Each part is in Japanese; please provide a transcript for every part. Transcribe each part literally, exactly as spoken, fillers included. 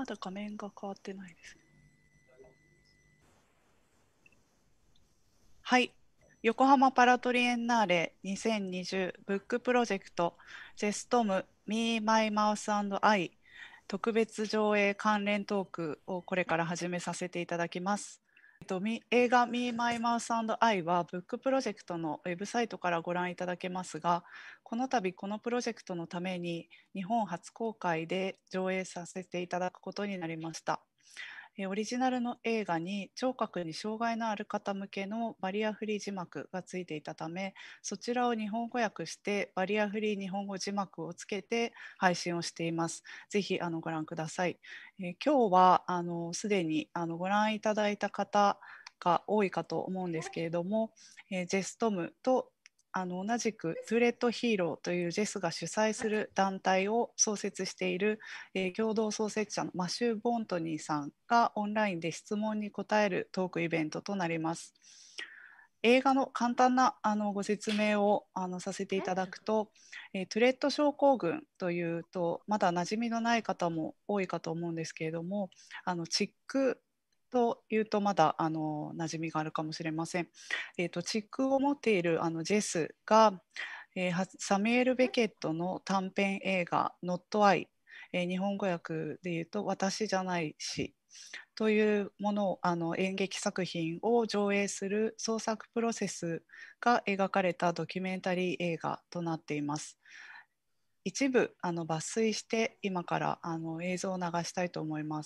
まだ画面が変わってないです。はい。横浜パラトリエンナーレにせんにじゅうブックプロジェクトジェストム Me, My Mouse and I 特別上映関連トークをこれから始めさせていただきます。えっと、映画 Me, My Mouse and I はブックプロジェクトのウェブサイトからご覧いただけますが、この度このプロジェクトのために日本初公開で上映させていただくことになりました。オリジナルの映画に聴覚に障害のある方向けのバリアフリー字幕がついていたため、そちらを日本語訳してバリアフリー日本語字幕をつけて配信をしています。ぜひあのご覧ください。えー、今日はあのすでにあのご覧いただいた方が多いかと思うんですけれども、えー、ジェストムとあの同じくトゥーレットヒーローというジェスが主催する団体を創設している、えー、共同創設者のマシュー・ボントニーさんがオンラインで質問に答えるトークイベントとなります。映画の簡単なあのご説明をあのさせていただくと、えー、トゥレット症候群というとまだ馴染みのない方も多いかと思うんですけれども、あのチックというとまだあの馴染みがあるかもしれません。えーと、チックを持っているあのジェスが、えー、サミュエル・ベケットの短編映画「ノット・アイ」、えー、日本語訳でいうと「私じゃないし」というものをあの演劇作品を上映する創作プロセスが描かれたドキュメンタリー映画となっています。一部あの抜粋して今からあの映像を流したいと思います。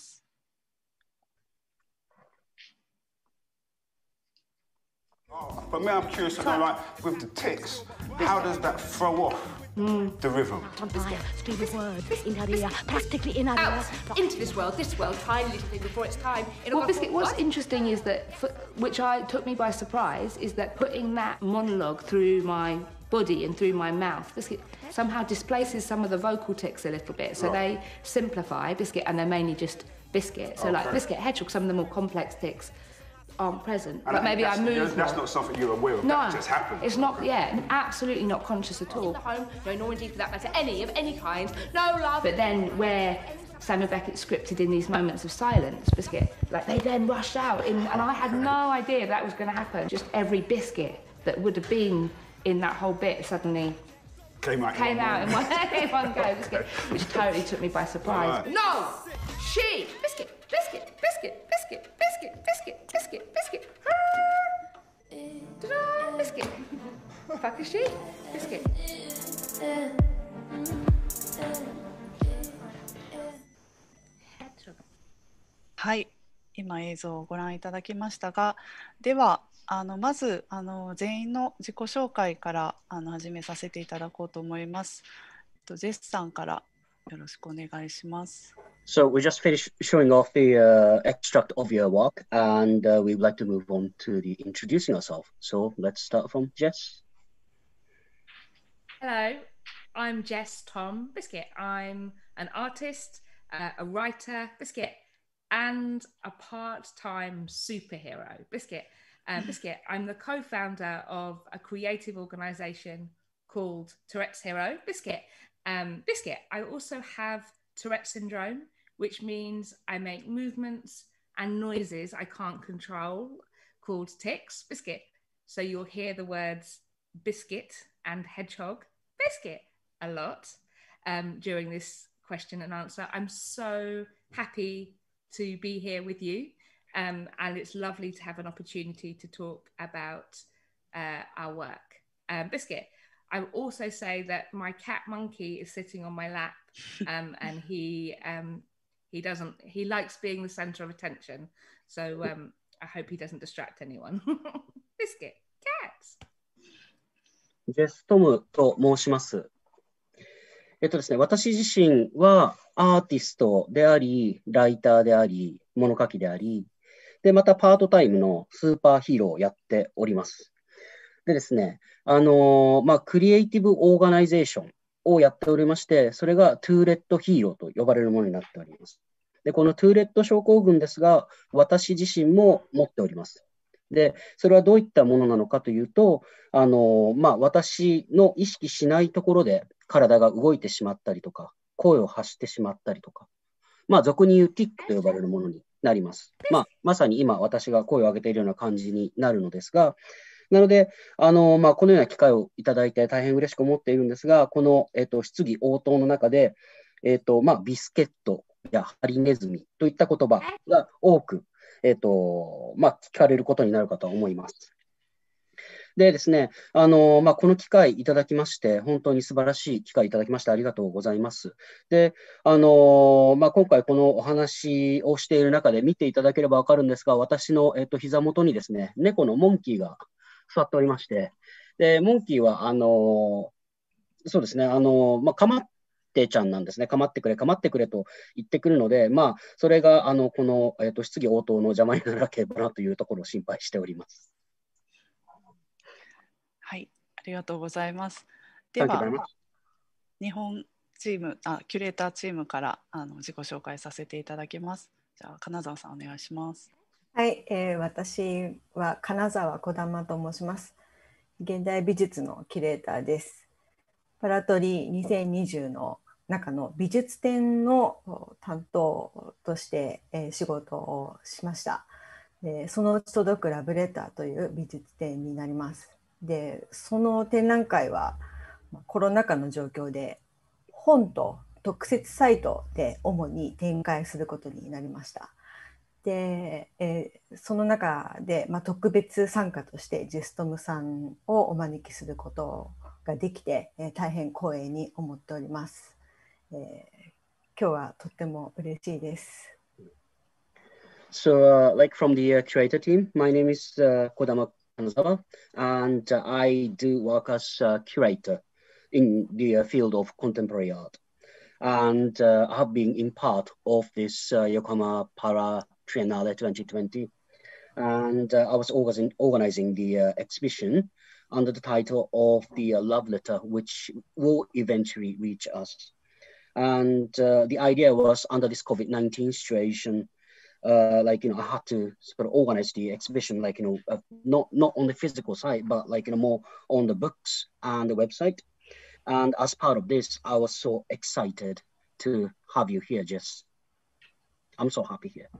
Oh, but me, I'm curious to know, like, with the ticks, how does that throw off mm. the rhythm? Speed of words, in her ear, practically in her ear. Out into this world, this world, tiny little thing before it's time. Well, Biscuit, what's what? interesting is that, for, which I took me by surprise, is that putting that monologue through my body and through my mouth, Biscuit, somehow displaces some of the vocal tics a little bit. So right. they simplify, Biscuit, and they're mainly just Biscuit. So okay. like Biscuit, Hedgehog, some of the more complex tics aren't present, and but maybe I move That's more. Not something you're aware of, no, that just happened. It's not, yeah, absolutely not conscious at all. In the home, no, nor indeed for that matter, any of any kind, no love. But then where Samuel Beckett scripted in these moments of silence, Biscuit, like they then rushed out, in, and I had no idea that was going to happen. Just every biscuit that would have been in that whole bit suddenly came out, came in, out in, one, in one go, Biscuit, which totally took me by surprise. Right. No, she, Biscuit, Biscuit, Biscuit, Biscuit, Biscuit, Biscuit, Biscuit, Biscuit. Ta-da, Biscuit. Fuck is she? Biscuit. はい、今映像をご覧いただきましたが、ではあのまずあの全員の自己紹介からあの始めさせていただこうと思います。ジェスさんからよろしくお願いします。 So we just finished showing off the uh, extract of your work, and uh, we'd like to move on to the introducing ourselves. So let's start from Jess. Hello, I'm Jess Tom Biscuit. I'm an artist, uh, a writer, Biscuit, and a part-time superhero, Biscuit. Um, Biscuit, I'm the co-founder of a creative organisation called Tourette's Hero, Biscuit. Um, Biscuit, I also have Tourette syndrome, which means I make movements and noises I can't control called tics, Biscuit. So you'll hear the words biscuit and hedgehog, Biscuit, a lot um, during this question and answer. I'm so happy to be here with you, um, and it's lovely to have an opportunity to talk about uh, our work. Um, Biscuit, I will also say that my cat Monkey is sitting on my lap, um, and he um, he doesn't he likes being the center of attention. So um, I hope he doesn't distract anyone. Biscuit, cats. ジェストムと申します。えっとですね、私自身はアーティストであり、ライターであり、物書きであり、で、またパートタイムのスーパーヒーローをやっております。でですね、あのー、まあ、クリエイティブオーガナイゼーションをやっておりまして、それがトゥーレットヒーローと呼ばれるものになっております。で、このトゥーレット症候群ですが、私自身も持っております。で、それはどういったものなのかというと、あの、まあ、私の意識しないところで体が動いてしまったりとか、声を発してしまったりとか、 まあ、俗に言う ティック と呼ばれるものになります。まあ、まさに今、私が声を上げているような感じになるのですが、なので、あのまあ、このような機会をいただいて大変嬉しく思っているんですが、この、えっと、質疑応答の中で、えっとまあ、ビスケットやハリネズミといった言葉が多く、えっとまあ、聞かれることになるかと思います。でですね、あのまあ、この機会いただきまして、本当に素晴らしい機会いただきましてありがとうございます。で、あのまあ、今回このお話をしている中で見ていただければわかるんですが、私の、えっと、膝元にですね、猫のモンキーが座っておりまして、で、モンキーは、あのそうですね、あのまあ、かまってちゃんなんですね、かまってくれ、かまってくれと言ってくるので、まあ、それが、あの、この、えっと、質疑応答の邪魔にならなければなというところを心配しております。 はい、ありがとうございます。では、日本チーム、あ、キュレーターチームからあの自己紹介させていただきます。じゃあ、金沢さんお願いします。 はい、えー、私は金沢児玉と申します。現代美術のキュレーターです。パラトリにせんにじゅうの中の美術展の担当として、えー、仕事をしました。で、そのうち届くラブレターという美術展になります。で、その展覧会はコロナ禍の状況で本と特設サイトで主に展開することになりました。で、えー、その中で、まあ、特別参加としてジェストムさんをお招きすることができて、えー、大変光栄に思っております。えー、今日はとっても嬉しいです。 So, uh, like from the uh, curator team, my name is uh, Kodama Kanazawa, and uh, I do work as a curator in the uh, field of contemporary art. And uh, I have been in part of this uh, Yokohama Para Triennale twenty twenty. And uh, I was organizing, organizing the uh, exhibition under the title of the uh, Love Letter, which will eventually reach us. And uh, the idea was under this COVID nineteen situation, Uh, like, you know, I had to sort of organize the exhibition, like, you know, uh, not, not on the physical side, but like, you know, more on the books and the website. And as part of this, I was so excited to have you here, Jess. I'm so happy here.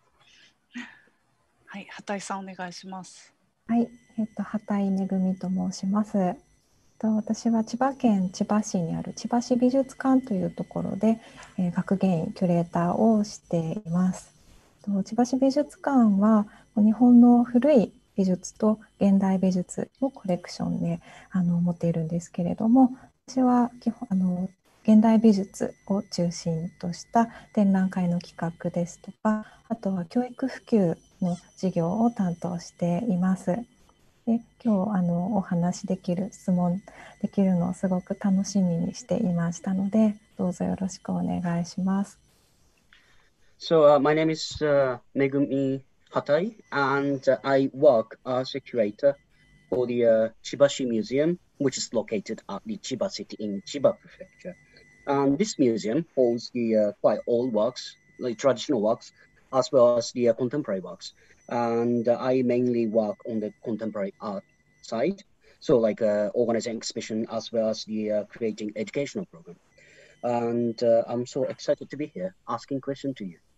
はい、畑井さんお願いします。 はい、えっと、畑井めぐみと申します。えっと、私は千葉県千葉市にある千葉市美術館というところで、えー、学芸員、キュレーターをしています。千葉市美術館は日本の古い美術と現代美術のコレクションであの持っているんですけれども、私は基本あの現代美術を中心とした展覧会の企画ですとか、あとは教育普及の事業を担当しています。で、今日あのお話できる、質問できるのをすごく楽しみにしていましたので、どうぞよろしくお願いします。 So, uh, my name is uh, Megumi Hatai, and uh, I work as a curator for the uh, Chibashi Museum, which is located at the Chiba City in Chiba Prefecture. And this museum holds the uh, quite old works, like traditional works, as well as the uh, contemporary works. And uh, I mainly work on the contemporary art side, so like uh, organizing exhibition as well as the uh, creating educational program. And uh, I'm so excited to be here asking questions to you.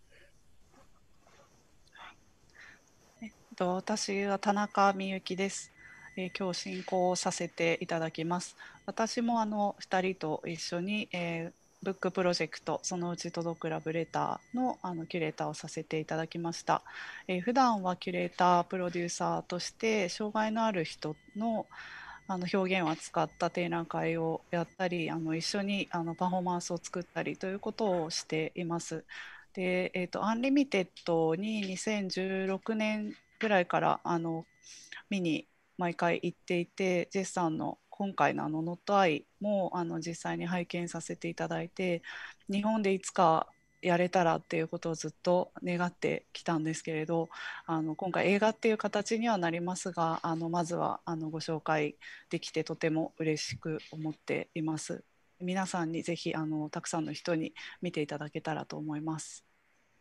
私は田中美幸です。えー、今日進行させていただきます。私もあのふたりと一緒に、えー、ブックプロジェクトそのうち届くラブレター の, あのキュレーターをさせていただきました。えー、普段はキュレータープロデューサーとして障害のある人のあの表現を扱った展覧会をやったり、あの一緒にあのパフォーマンスを作ったりということをしています。で、えーと、アンリミテッドににせんじゅうろくねんぐらいからあの見に毎回行っていて、ジェスさんの今回のあのノットアイもあの実際に拝見させていただいて、日本でいつかやれたらっていうことをずっと願ってきたんですけれど、あの今回映画っていう形にはなりますが、あのまずはあのご紹介できてとても嬉しく思っています。皆さんにぜひあのたくさんの人に見ていただけたらと思います。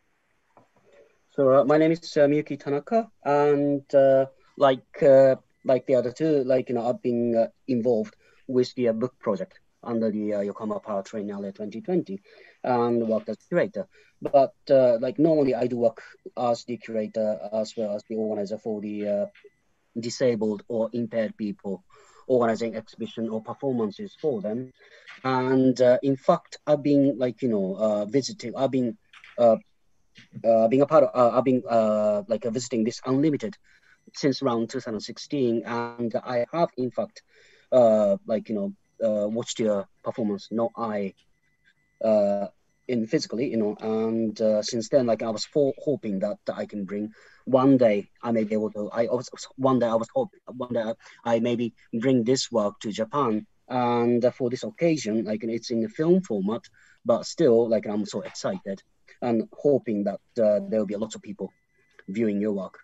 So uh, my name is uh, Miyuki Tanaka, and uh, like uh, like the other two, like you know, I've been uh, involved with the uh, book project under the uh, Yokohama Power Triennale twenty twenty and worked as curator. But uh, like normally I do work as the curator as well as the organizer for the uh, disabled or impaired people, organizing exhibition or performances for them. And uh, in fact, I've been like, you know, uh, visiting, I've been uh, uh, being a part of, uh, I've been uh, like uh, visiting this Unlimited since around two thousand sixteen. And I have in fact, uh, like, you know, uh, watched your performance, not I, uh, in physically, you know, and uh, since then, like I was for, hoping that, that I can bring one day I may be able to, I was, one day I was hoping, one day I maybe bring this work to Japan. And uh, for this occasion, like it's in the film format, but still like I'm so excited and hoping that uh, there will be a lot of people viewing your work.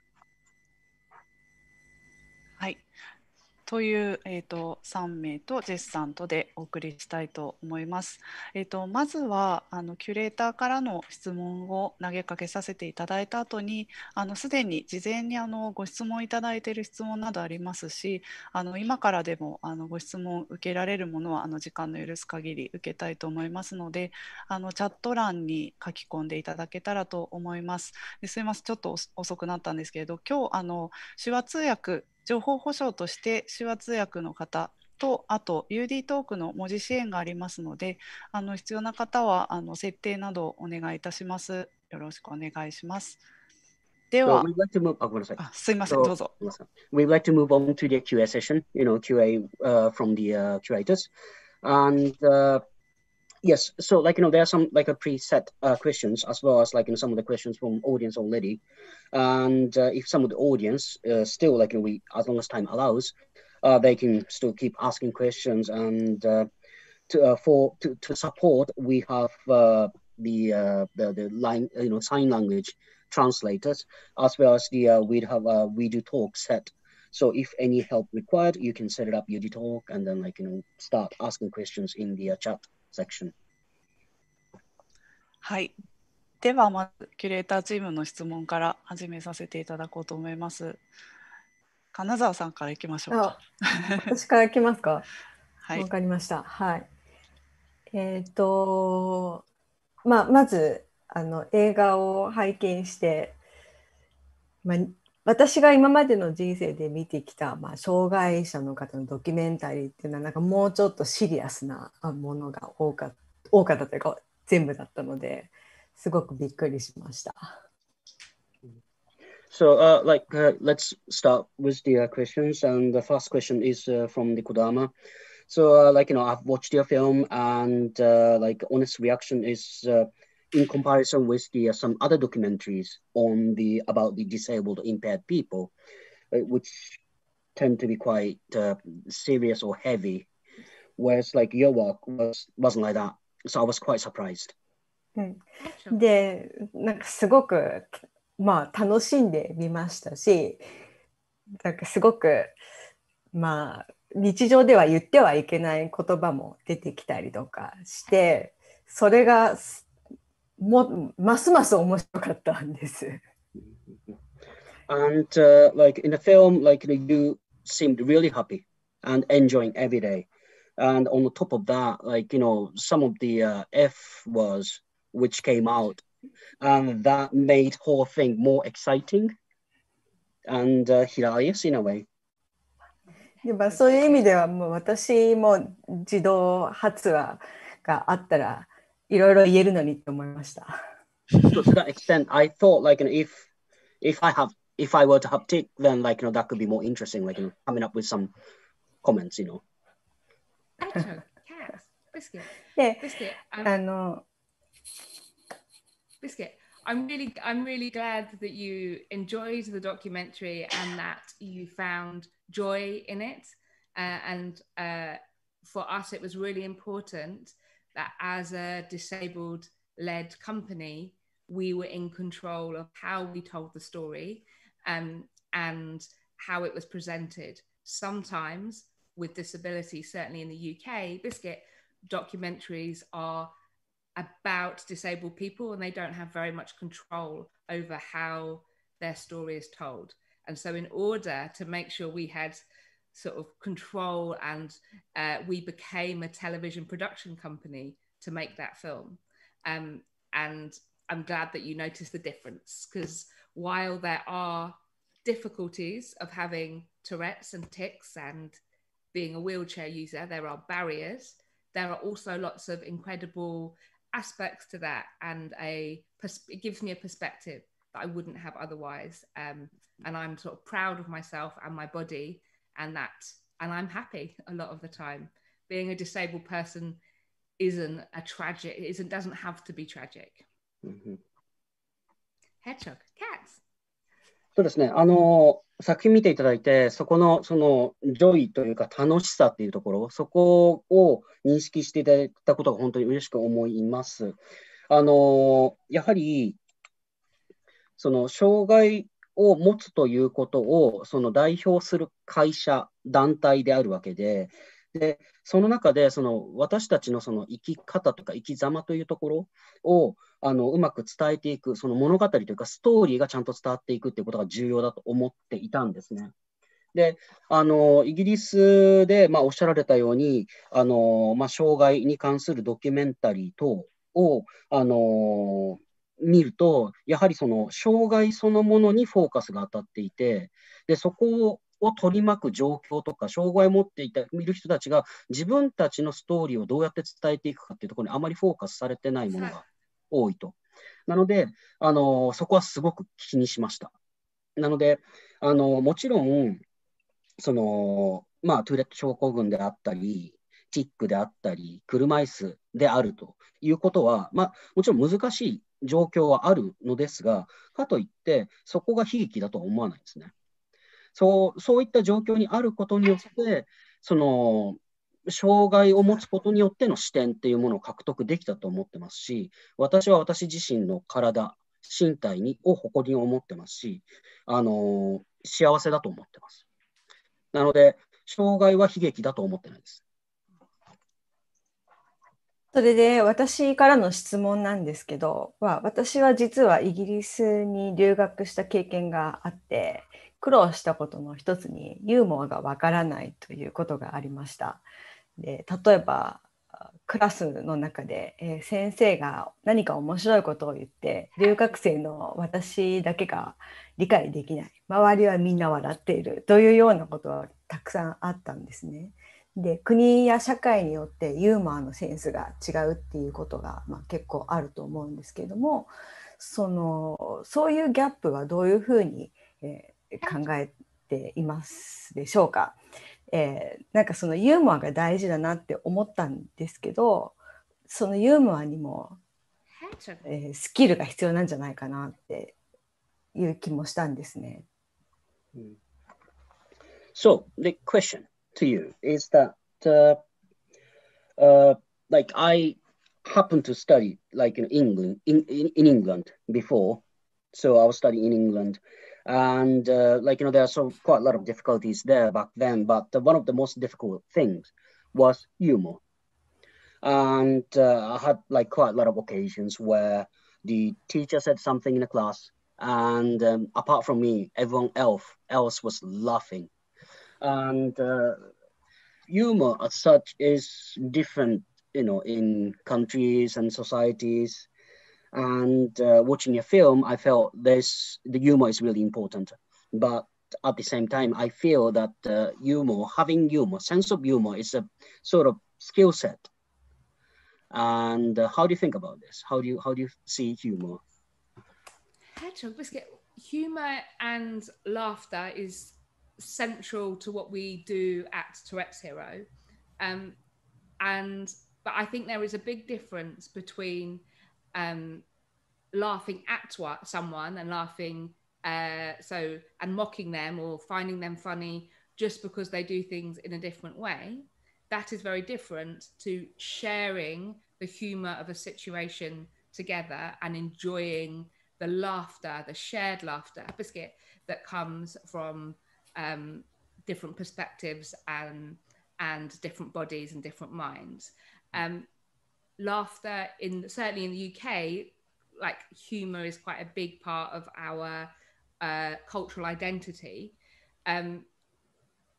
はい。という、えー、とさんめいとジェスさんとでお送りしたいと思います。えー、とまずはあのキュレーターからの質問を投げかけさせていただいた後に、あのすでに事前にあのご質問いただいている質問などありますし、あの今からでもあのご質問受けられるものはあの時間の許す限り受けたいと思いますので、あのチャット欄に書き込んでいただけたらと思います。ですいません、ちょっと遅くなったんですけれど、今日あの手話通訳情報保障として手話通訳の方と、あと ユーディー トークの文字支援がありますので、あの必要な方はあの設定などお願いいたします。よろしくお願いします。では、 so we'd like to move, oh, あ、すいません、 so, どうぞ。 We'd like to move on to the Q A session, you know, Q A uh, from the uh, curators. And uh, yes, so like, you know, there are some like a preset uh, questions as well as like, you know, some of the questions from audience already. And uh, if some of the audience uh, still like, you know, we, as long as time allows, uh, they can still keep asking questions. And uh, to, uh, for, to, to support, we have uh, the, uh, the, the line, you know, sign language translators, as well as the, uh, we'd have a We Do Talk set. So if any help required, you can set it up, You Do Talk, and then like, you know, start asking questions in the uh, chat section. はい。ではまずキュレーターチームの質問から始めさせていただこうと思います。金沢さんからいきましょうか。 私からいきますか。 はい。 わかりました。はい。えっと、まあ、まずあの映画を拝見して、まあ、私が今までの人生で見てきた、まあ、障害者の方のドキュメンタリーっていうのはなんかもうちょっとシリアスなものが多かった、多かったというか全部だったのですごくびっくりしました。 So, uh, like, uh, let's start with the uh, questions. And the first question is uh, from the Kodama. So, uh, like, you know, I've watched your film, and uh, like, honest reaction is uh, in comparison with the uh, some other documentaries on the about the disabled, impaired people, uh, which tend to be quite uh, serious or heavy. Whereas, like, your work was wasn't like that. So, I was quite surprised. うん、で、なんかすごくまあ楽しんでみましたし、なんかすごくまあ日常では言ってはいけない言葉も出てきたりとかして、それがもますます面白かったんです。 And uh, like in the film, like you seemed really happy and enjoying every day. And on the top of that, like, you know, some of the uh, F words which came out, and that made whole thing more exciting and uh, hilarious in a way. やっぱそういう意味ではもう私も自動発話があったらいろいろ言えるのにと思いました。 So to that extent, I thought like, you know, if if I have if I were to have tick, then like, you know, that could be more interesting, like, you know, coming up with some comments, you know. Biscuit. Yeah. Biscuit. Um, I know. Biscuit. I'm really, I'm really glad that you enjoyed the documentary and that you found joy in it. Uh, and uh, for us, it was really important that as a disabled-led company, we were in control of how we told the story um, and how it was presented. Sometimes with disability, certainly in the U K, Biscuit, documentaries are about disabled people and they don't have very much control over how their story is told. And so in order to make sure we had sort of control, and uh, we became a television production company to make that film. Um, and I'm glad that you noticed the difference, because while there are difficulties of having Tourette's and tics and being a wheelchair user, there are barriers. There are also lots of incredible aspects to that, and a it gives me a perspective that I wouldn't have otherwise. Um, and I'm sort of proud of myself and my body, and that, and I'm happy a lot of the time. Being a disabled person isn't a tragic, it isn't, doesn't have to be tragic. Mm-hmm. Hedgehog, cats. そうですね。あの、作品見ていただいて、そこの、その、ジョイというか楽しさっていうところ、そこを認識していただいたことが本当に嬉しく思います。あの、やはり、その、障害を持つということを、その代表する会社、団体であるわけで、で、その中で、その、私たちのその生き方とか生き様というところを、あの、うまく伝えていく、その物語というか、ストーリーがちゃんと伝わっていくっていうことが重要だと思っていたんですね。で、あの、イギリスで、まあ、おっしゃられたように、あの、まあ、障害に関するドキュメンタリー等を、あの、見ると、やはりその、障害そのものにフォーカスが当たっていて、で、そこを、を取り巻く状況とか、障害を持っていた見る人たちが自分たちのストーリーをどうやって伝えていくかっていうところにあまりフォーカスされてないものが多いと。なので、あのそこはすごく気にしました。なので、あのもちろん、その、まあ、トゥレット症候群であったり、ティックであったり、車椅子であるということは、まあ、もちろん難しい状況はあるのですが、かといって、そこが悲劇だとは思わないですね。そう、そういった状況にあることによって、その、障害を持つことによっての視点っていうものを獲得できたと思ってますし、私は私自身の体、身体にを誇りに思ってますし、あの、幸せだと思ってます。なので、障害は悲劇だと思ってないです。 それで私からの質問なんですけど、は私は実はイギリスに留学した経験があって、苦労したことの一つにユーモアがわからないということがありました。で、例えばクラスの中で、えー、先生が何か面白いことを言って留学生の私だけが理解できない、周りはみんな笑っているというようなことはたくさんあったんですね。で、国や社会によってユーモアのセンスが違うっていうことが、まあ、結構あると思うんですけれども、そのそういうギャップはどういうふうに、えー考えていますでしょうか。えー、なんかそのユーモアが大事だなって思ったんですけど、そのユーモアにも、えー、スキルが必要なんじゃないかなっていう気もしたんですね。 So, the question to you is that, uh, uh, like I happened to study like in England, in, in, in England before, so I was studying in England. And uh, like, you know, there are so quite a lot of difficulties there back then, but uh, one of the most difficult things was humor. And uh, I had like quite a lot of occasions where the teacher said something in the class, and um, apart from me, everyone else, else was laughing. And uh, humor as such is different, you know, in countries and societies. And uh, watching a film, I felt this the humor is really important. But at the same time, I feel that uh, humor, having humor, sense of humor, is a sort of skill set. And uh, how do you think about this? How do you how do you see humor? Hedgehog Biscuit, humor and laughter is central to what we do at Tourette's Hero, um, and but I think there is a big difference between Um, laughing at what, someone and laughing uh, so and mocking them or finding them funny just because they do things in a different way. That is very different to sharing the humor of a situation together and enjoying the laughter, the shared laughter, Biscuit, that comes from um, different perspectives and and different bodies and different minds. Um, laughter in certainly in the U K, like humor is quite a big part of our uh, cultural identity. Um,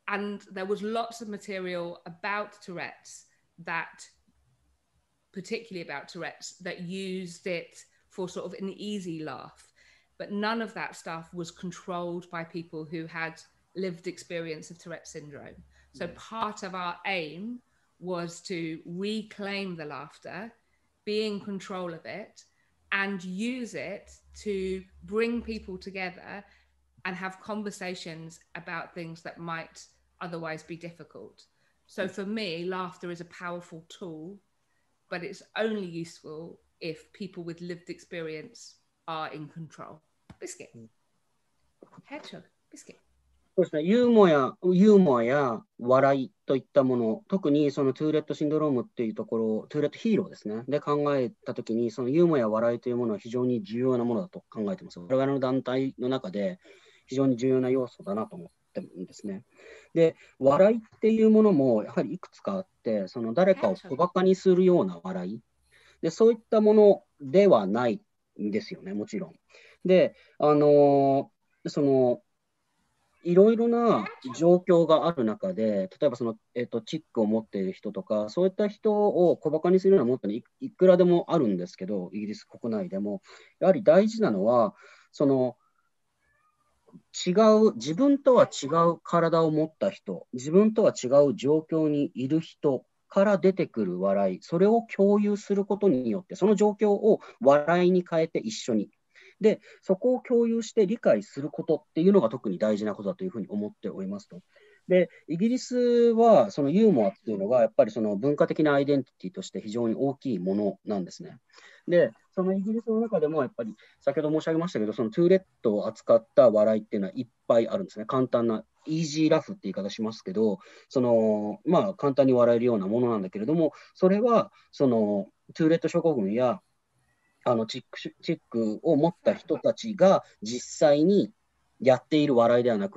and there was lots of material about Tourette's that, particularly about Tourette's, that used it for sort of an easy laugh. But none of that stuff was controlled by people who had lived experience of Tourette's syndrome. So part of our aim was to reclaim the laughter, be in control of it, and use it to bring people together and have conversations about things that might otherwise be difficult. So for me, laughter is a powerful tool, but it's only useful if people with lived experience are in control. Biscuit. Hedgehog. Biscuit. そうですね、ユーモアや、ユーモアや笑いといったもの、特にそのトゥーレットシンドロームっていうところ、トゥーレットヒーローですね、で考えたときに、そのユーモアや笑いというものは非常に重要なものだと考えています。我々の団体の中で非常に重要な要素だなと思ってるんですね。で、笑いっていうものもやはりいくつかあって、その誰かを小馬鹿にするような笑いで、そういったものではないんですよね、もちろん。で、あのー、その、いろいろな状況がある中で、例えばその、えっと、チックを持っている人とか、そういった人を小馬鹿にするようなものってい、いくらでもあるんですけど、イギリス国内でも、やはり大事なのは、その違う、自分とは違う体を持った人、自分とは違う状況にいる人から出てくる笑い、それを共有することによって、その状況を笑いに変えて一緒に。で、そこを共有して理解することっていうのが特に大事なことだというふうに思っておりますと。で、イギリスはそのユーモアっていうのがやっぱりその文化的なアイデンティティとして非常に大きいものなんですね。で、そのイギリスの中でもやっぱり先ほど申し上げましたけど、そのトゥーレットを扱った笑いっていうのはいっぱいあるんですね。簡単な、イージーラフって言い方しますけど、その、まあ簡単に笑えるようなものなんだけれども、それはそのトゥーレット症候群やあのチック、チックを持った人たちが実際にやっている笑いではなくって、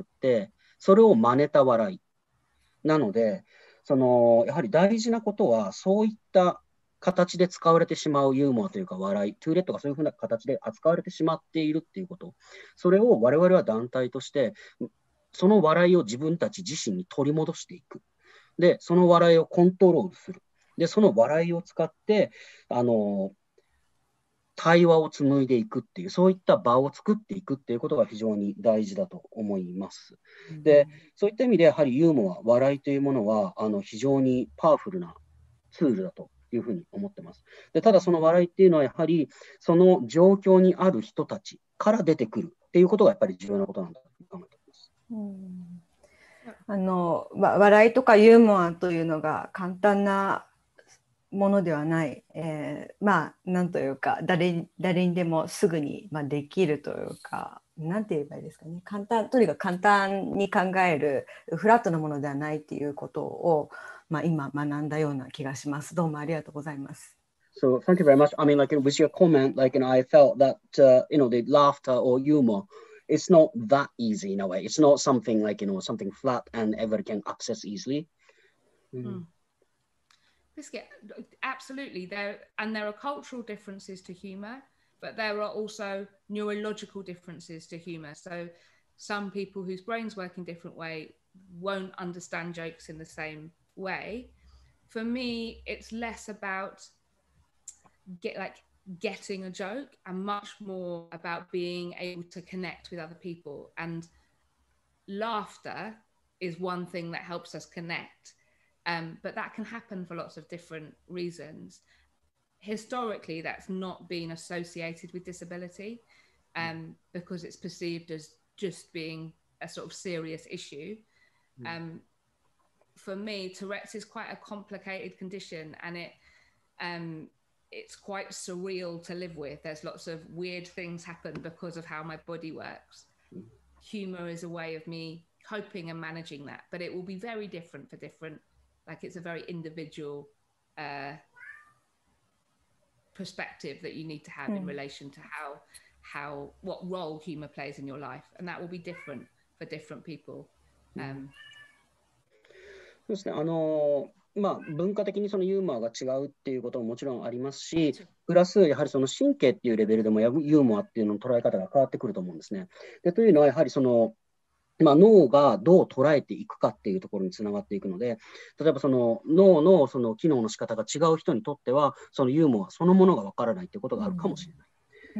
それを真似た笑い。なので、その、やはり大事なことは、そういった形で使われてしまうユーモアというか笑い、トゥーレットがそういうふうな形で扱われてしまっているっていうこと。それを我々は団体として、その笑いを自分たち自身に取り戻していく。で、その笑いをコントロールする。で、その笑いを使って、あの、対話を紡いでいくっていう、そういった場を作っていくっていうことが非常に大事だと思います。で、そういった意味でやはりユーモア、笑いというものはあの非常にパワフルなツールだというふうに思ってます。で、ただその笑いっていうのはやはりその状況にある人たちから出てくるっていうことがやっぱり重要なことなんだと考えています。 うんあの笑いとかユーモアというのが簡単なものではない、えー、まあなんというか 誰, 誰にでもすぐに、まあ、できるというかなんて言えばいいですかね、簡単とにかく簡単に考えるフラットなものではないっていうことを、まあ、今学んだような気がします。どうもありがとうございます。 So thank you very much. I mean, like with your comment, like, you know, I felt that uh, you know the laughter or humor, it's not that easy in a way. It's not something like, you know, something flat and everyone can access easily. Mm. Mm. Biscuit, absolutely. There and there are cultural differences to humor, but there are also neurological differences to humor. So some people whose brains work in different way won't understand jokes in the same way. For me, it's less about get like getting a joke and much more about being able to connect with other people. And laughter is one thing that helps us connect. Um, but that can happen for lots of different reasons. Historically, that's not been associated with disability um, because it's perceived as just being a sort of serious issue. Um, for me, Tourette's is quite a complicated condition, and it um, it's quite surreal to live with. There's lots of weird things happen because of how my body works. Humor is a way of me coping and managing that, but it will be very different for different. Like it's a very individual uh, perspective that you need to have mm. in relation to how, how, what role humor plays in your life. And that will be different for different people. Um, そうですね。あのー、まあ、文化的にそのユーモアが違うっていうことももちろんありますし、プラスやはりその神経っていうレベルでもユーモアっていうのの捉え方が変わってくると思うんですね。でというのはやはりその、 まあ、脳がどう捉えていくかっていうところにつながっていくので、例えばその脳のその機能の仕方が違う人にとっては、そのユーモアそのものがわからないっていうことがあるかもしれない。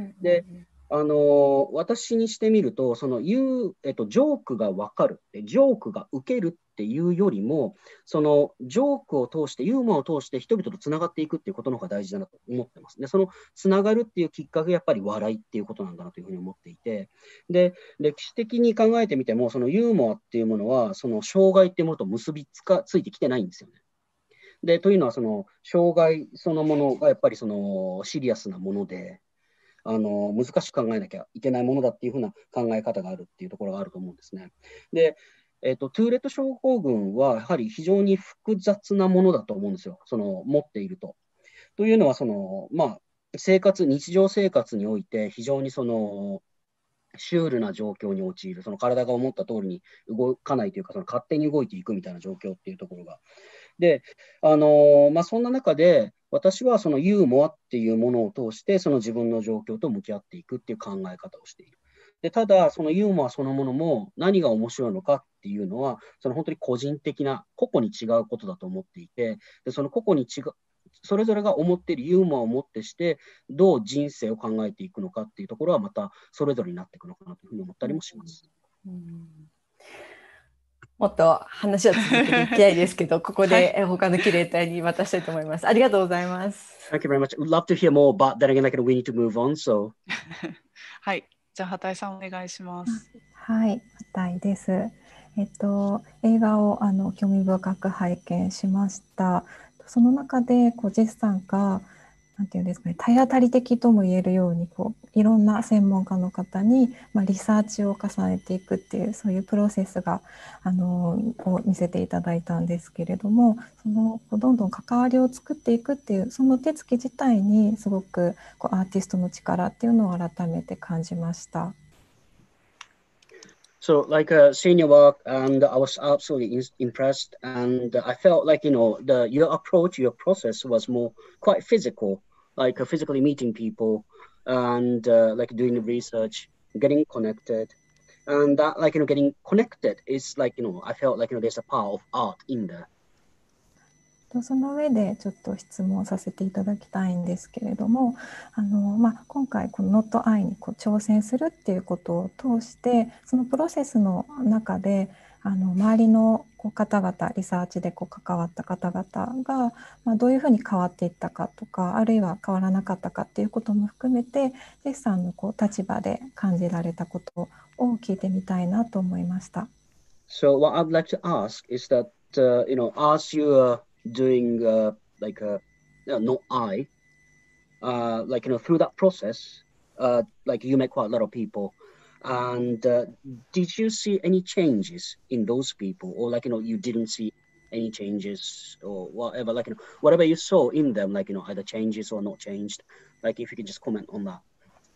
で、あのー私にしてみると、その言う、えっと、ジョークがわかるって、ジョークが受けるっていうよりも、そのジョークを通して、ユーモアを通して人々とつながっていくっていうことの方が大事だなと思ってます。で、そのつながるっていうきっかけがやっぱり笑いっていうことなんだなというふうに思っていて、で、歴史的に考えてみても、そのユーモアっていうものは、その障害っていうものと結びつかついてきてないんですよね。で、というのは、その障害そのものがやっぱりそのシリアスなもので、あの難しく考えなきゃいけないものだっていうふうな考え方があるっていうところがあると思うんですね。で、えっと、トゥーレット症候群はやはり非常に複雑なものだと思うんですよ、その持っていると。というのはその、まあ、生活、日常生活において非常にそのシュールな状況に陥る、その体が思った通りに動かないというか、その勝手に動いていくみたいな状況っていうところが。で、あのーまあ、そんな中で、私はそのユーモアっていうものを通して、その自分の状況と向き合っていくっていう考え方をしている。で、ただ、そのユーモアそのものも何が面白いのかっていうのは、その本当に個人的な、個々に違うことだと思っていて、でその個々に違う、それぞれが思っているユーモアをもってして、どう人生を考えていくのかっていうところは、またそれぞれになっていくのかなというふうに思ったりもします。 うんうんもっと話は続けていきたいですけど、ここで他のキュレーターに渡したいと思います。ありがとうございます。 Thank you very much. We'd love to hear more, but then again, like, we need to move on, so. はい、じゃあ畑井さんお願いします。 はい、畑井です。えっと映画をあの興味深く拝見しました。その中でこうジェスさんがなんていうんですかね、体当たり的とも言えるようにこういろんな専門家の方に、まあ、リサーチを重ねていくっていうそういうプロセスがあのを見せていただいたんですけれども、そのどんどん関わりを作っていくっていうその手つき自体にすごくこうアーティストの力っていうのを改めて感じました。 So, like, uh, seeing your work, and I was absolutely in impressed, and I felt like, you know, the your approach, your process was more quite physical, like uh, physically meeting people, and uh, like doing the research, getting connected, and that, like, you know, getting connected is like, you know, I felt like, you know, there's a power of art in there. その上でちょっと質問させていただきたいんですけれども、あの、まあ、今回この Not I にこう挑戦するっていうことを通してそのプロセスの中であの周りのこう方々リサーチでこう関わった方々が、まあ、どういうふうに変わっていったかとかあるいは変わらなかったかっていうことも含めてジェスさんのこう立場で感じられたことを聞いてみたいなと思いました。 So what I'd like to ask is that, uh, you know, as you are doing uh, like a uh, not I, uh, like, you know, through that process, uh, like you met quite a lot of people, and uh, did you see any changes in those people, or like, you know, you didn't see any changes or whatever, like, you know, whatever you saw in them, like, you know, either changes or not changed, like if you could just comment on that.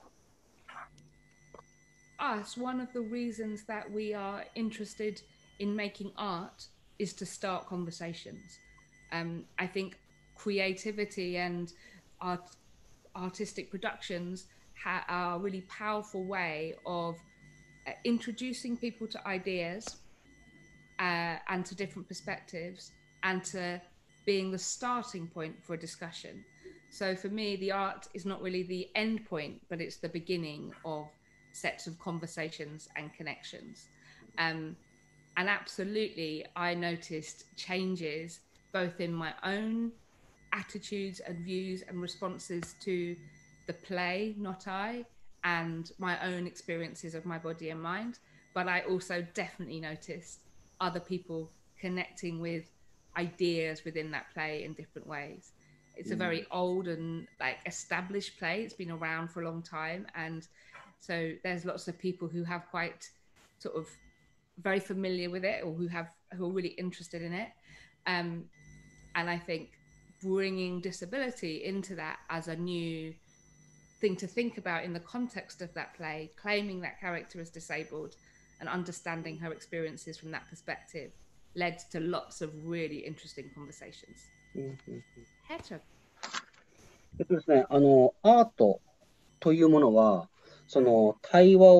Us, one of the reasons that we are interested in making art is to start conversations. Um, I think creativity and art, artistic productions ha- are a really powerful way of uh, introducing people to ideas uh, and to different perspectives and to being the starting point for a discussion. So for me, the art is not really the end point, but it's the beginning of sets of conversations and connections. Um, and absolutely, I noticed changes both in my own attitudes and views and responses to the play, Not I, and my own experiences of my body and mind. But I also definitely noticed other people connecting with ideas within that play in different ways. It's a very old and like established play. It's been around for a long time. And so there's lots of people who have quite sort of very familiar with it or who have who are really interested in it. Um, and I think bringing disability into that as a new thing to think about in the context of that play, claiming that character as disabled and understanding her experiences from that perspective led to lots of really interesting conversations. えっとですね、あのアートというものはその対話を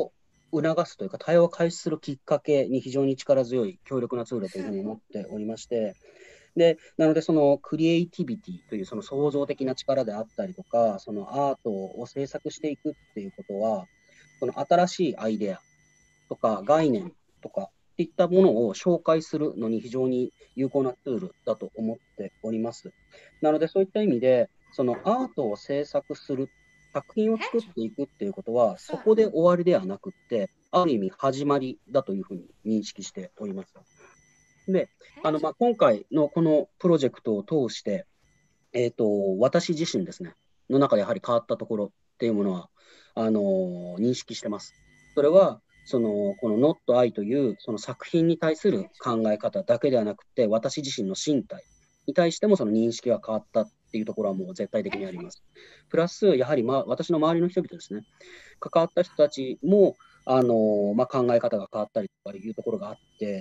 促すというか、対話を開始するきっかけに非常に力強い強力なツールだというふうに思っておりまして、で、なので、そのクリエイティビティというその創造的な力であったりとか、そのアートを制作していくっていうことは、その新しいアイデアとか概念とかっていったものを紹介するのに非常に有効なツールだと思っております。なので、そういった意味で、そのアートを制作する、作品を作っていくっていうことは、そこで終わりではなくって、ある意味始まりだというふうに認識しております。で、あの、まあ、今回のこのプロジェクトを通して、えっと、私自身ですね、の中でやはり変わったところっていうものは、あのー認識してます。それは、その、この Not I というその作品に対する考え方だけではなくて、私自身の身体に対してもその認識が変わったっていうところはもう絶対的にあります。プラス、やはり、ま、私の周りの人々ですね、関わった人たちも、あのまあ、考え方が変わったりとかいうところがあって、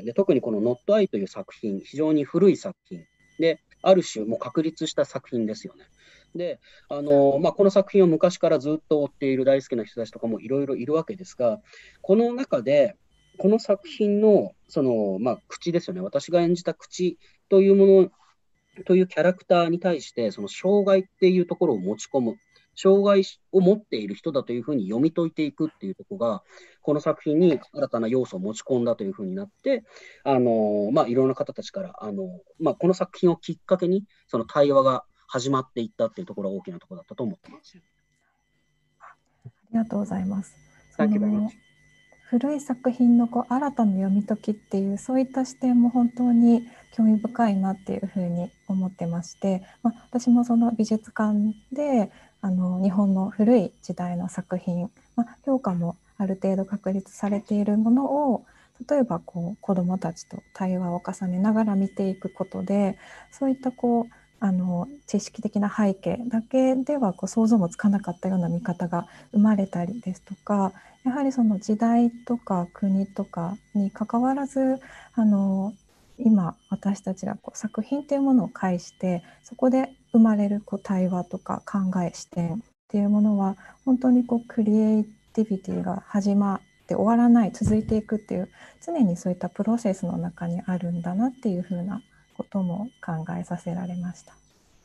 で特にこの Not I という作品、非常に古い作品で、ある種もう確立した作品ですよね。で、あのまあ、この作品を昔からずっと追っている大好きな人たちとかもいろいろいるわけですが、この中で、この作品のその、まあ、口ですよね、私が演じた口というものというキャラクターに対して、その障害っていうところを持ち込む。障害を持っている人だというふうに読み解いていくっていうところが、この作品に新たな要素を持ち込んだというふうになって、あのまあ、いろんな方たちから、あのまあ、この作品をきっかけに、その対話が始まっていったっていうところが大きなところだったと思っています。 ありがとうございます。そ Thank you very の much. 古い作品のこう新たな読み解きっていうそういった視点も本当に興味深いなっていうふうに思ってまして、まあ、私もその美術館であの日本の古い時代の作品、まあ、評価もある程度確立されているものを例えばこう子どもたちと対話を重ねながら見ていくことで、そういったこうあの知識的な背景だけではこう想像もつかなかったような見方が生まれたりですとか、やはりその時代とか国とかにかかわらず、あの今私たちがこう作品っていうものを介してそこで生まれるこう対話とか考え視点っていうものは本当にこうクリエイティビティが始まって終わらない、続いていくっていう常にそういったプロセスの中にあるんだなっていうふうなことも考えさせられました。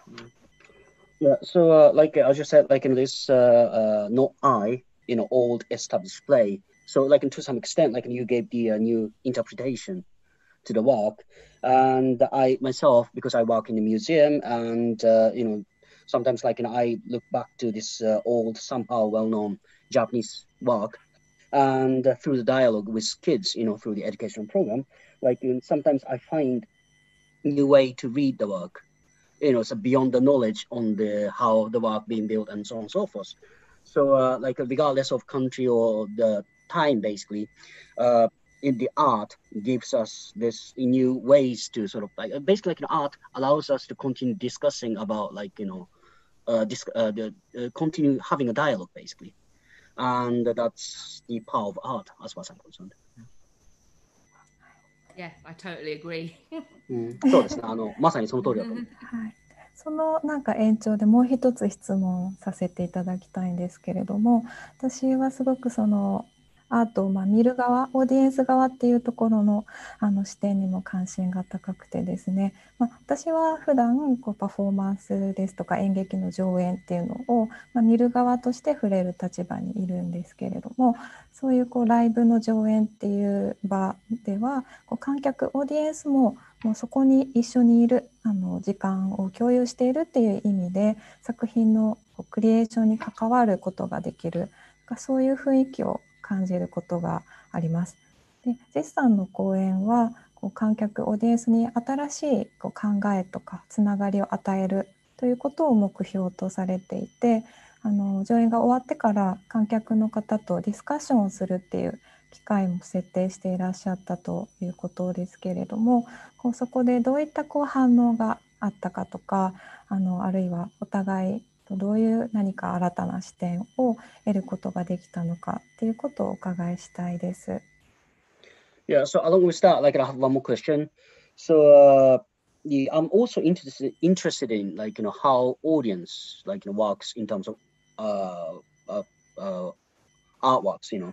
Yeah, so uh, like as you said, like in this uh, uh, Not I, you know, old established play. So like to some extent, like you gave the uh, new interpretation to the work, and I myself, because I work in the museum, and uh, you know, sometimes like you know, I look back to this uh, old, somehow well-known Japanese work, and uh, through the dialogue with kids, you know, through the educational program, like you know, sometimes I find new way to read the work, you know, so beyond the knowledge on the how the work being built and so on and so forth. So uh, like regardless of country or the time, basically, uh, in the art gives us this new ways to sort of like basically like an art allows us to continue discussing about like you know uh, this uh, the uh, continue having a dialogue basically, and that's the power of art as far as I'm concerned. Yeah, I totally agree. うん、そうですね。あのまさにその通りだと思います。 はい、そのなんか延長でもう一つ質問させていただきたいんですけれども、私はすごくそのアートをまあ見る側、オーディエンス側っていうところのあの視点にも関心が高くてですね、まあ、私は普段こうパフォーマンスですとか演劇の上演っていうのを、まあ、見る側として触れる立場にいるんですけれども、そういうこうライブの上演っていう場ではこう観客、オーディエンスももうそこに一緒にいる、あの時間を共有しているっていう意味で作品のクリエーションに関わることができる、そういう雰囲気を感じることがあります。で、ジェスさんの講演はこう観客、オーディエンスに新しいこう考えとかつながりを与えるということを目標とされていて、あの上演が終わってから観客の方とディスカッションをするっていう機会も設定していらっしゃったということですけれども、こうそこでどういったこう反応があったかとか、あのあるいはお互いどういう何か新たな視点を得ることができたのかっていうことをお伺いしたいです。 Yeah, so along with that, like I have one more question. So uh, the, I'm also interested interested in like you know how audience like you know works in terms of uh, uh, uh, artworks. You know,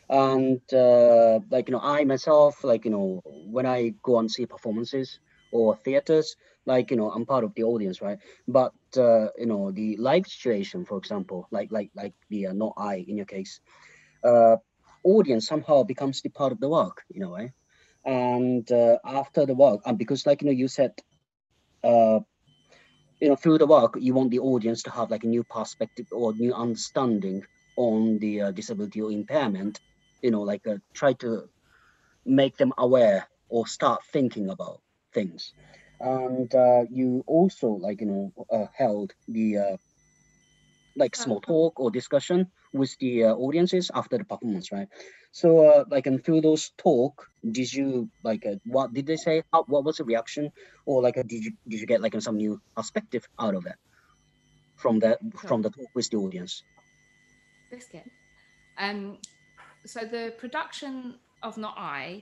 And uh, like, you know, I myself, like, you know, when I go and see performances or theaters, like, you know, I'm part of the audience, right? But, uh, you know, the live situation, for example, like, like, like the uh, not I in your case, uh, audience somehow becomes the part of the work in a way. And uh, after the work, and because like, you know, you said, uh, you know, through the work, you want the audience to have like a new perspective or new understanding on the uh, disability or impairment, you know, like uh, try to make them aware or start thinking about things. And uh, you also like, you know, uh, held the uh, like small talk or discussion with the uh, audiences after the performance, right? So uh, like, and through those talk, did you like uh, what did they say? How, what was the reaction, or like uh, did you did you get like uh, some new perspective out of it from that Sure. from the talk with the audience? Biscuit. Um, so the production of Not I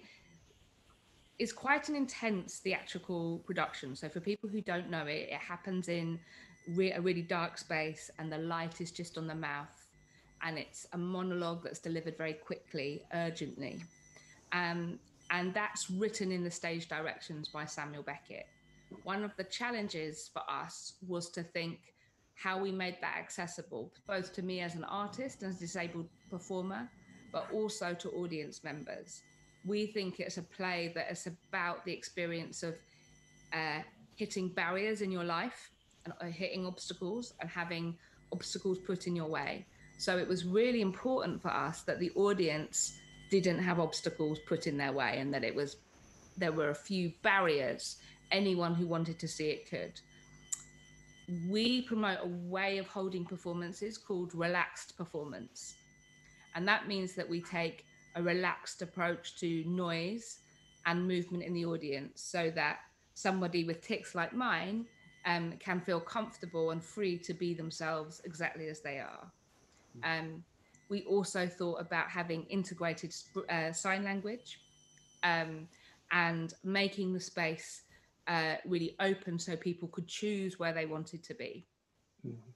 is quite an intense theatrical production. So for people who don't know it, it happens in re- a really dark space, and the light is just on the mouth, and it's a monologue that's delivered very quickly, urgently. Um, and that's written in the stage directions by Samuel Beckett. One of the challenges for us was to think how we made that accessible, both to me as an artist and as a disabled performer, but also to audience members. We think it's a play that is about the experience of uh, hitting barriers in your life and uh, hitting obstacles and having obstacles put in your way. So it was really important for us that the audience didn't have obstacles put in their way, and that it was there were a few barriers anyone who wanted to see it could. We promote a way of holding performances called relaxed performance. And that means that we take a relaxed approach to noise and movement in the audience, so that somebody with tics like mine um, can feel comfortable and free to be themselves exactly as they are. Um, we also thought about having integrated uh, sign language um, and making the space uh, really open so people could choose where they wanted to be. Mm-hmm.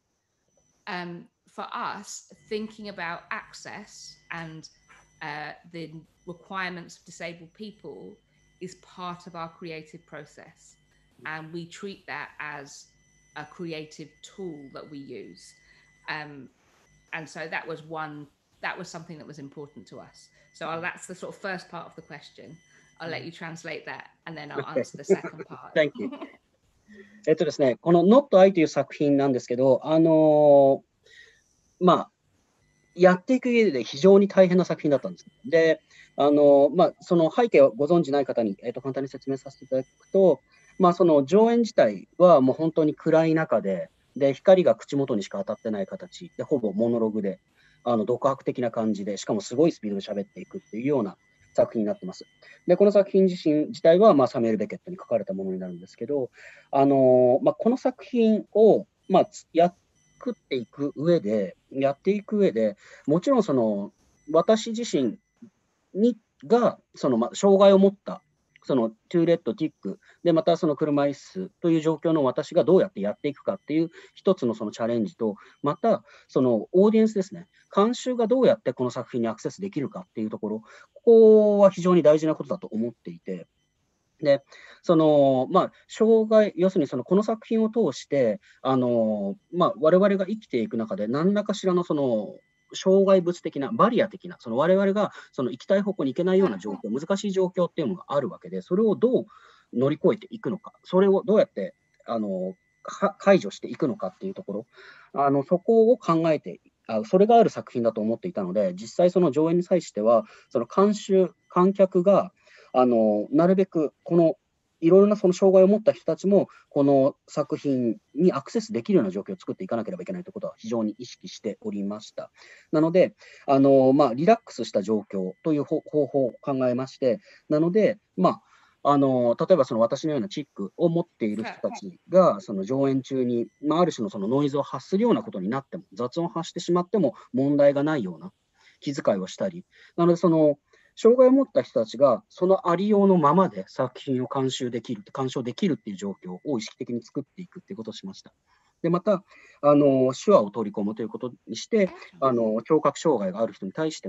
Um, for us, thinking about access and uh, the requirements of disabled people is part of our creative process. And we treat that as a creative tool that we use. Um, and so that was one, that was something that was important to us. So I'll, that's the sort of first part of the question. I'll let you translate that, and then I'll answer the second part. Thank you. えっとですね、この Not I という作品なんですけど、あのー、まあ、やっていく上で非常に大変な作品だったんです。で、あの、まあ、その背景をご存じない方に、えっと、簡単に説明させていただくと、まあ、その上演自体はもう本当に暗い中で、で、光が口元にしか当たってない形で、ほぼモノログで、あの、独白的な感じで、しかもすごいスピードで喋っていくっていうような作品になってます。で、この作品自身自体は、まあ、サミュエル・ベケットに書かれたものになるんですけど、あの、まあ、この作品を、まあ、やって、作っていく上で、やっていく上で、もちろんその私自身にがそのま障害を持ったそのトゥーレット、ティックでまたその車椅子という状況の私がどうやってやっていくかっていう一つのそのチャレンジと、またそのオーディエンスですね、観衆がどうやってこの作品にアクセスできるかっていうところ、ここは非常に大事なことだと思っていて。で、その、まあ、障害、要するにその、この作品を通して、あの、まあ、我々が生きていく中で、何らかしらのその、障害物的な、バリア的な、その我々がその行きたい方向に行けないような状況、難しい状況っていうのがあるわけで、それをどう乗り越えていくのか、それをどうやって、あの、解除していくのかっていうところ、あの、そこを考えて、あそれがある作品だと思っていたので、実際その上演に際しては、その観衆、観客が、あのなるべくこのいろいろなその障害を持った人たちもこの作品にアクセスできるような状況を作っていかなければいけないということは非常に意識しておりました。なので、あのまあ、リラックスした状況という方法を考えまして、なので、まあ、あの例えばその私のようなチックを持っている人たちがその上演中に、まあ、ある種のそのノイズを発するようなことになっても、雑音を発してしまっても問題がないような気遣いをしたり、なのでその障害を持った人たちがそのありようのままで作品を鑑賞できる、鑑賞できるっていう状況を意識的に作っていくっていうことをしました。で、また、あの手話を取り込むということにして、あの聴覚障害がある人に対しても、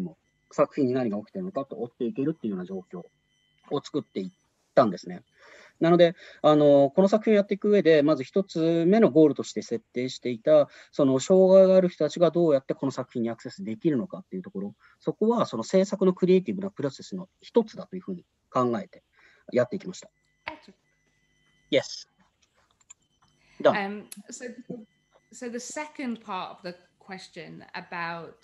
作品に何が起きているのかと追っていけるっていうような状況を作っていったんですね。なので、あのこの作品をやっていく上で、まず一つ目のゴールとして設定していた、その障害がある人たちがどうやってこの作品にアクセスできるのかっていうところ、そこはその制作のクリエイティブなプロセスの一つだというふうに考えてやっていきました。Yes. Done. Um, so, so the second part of the question about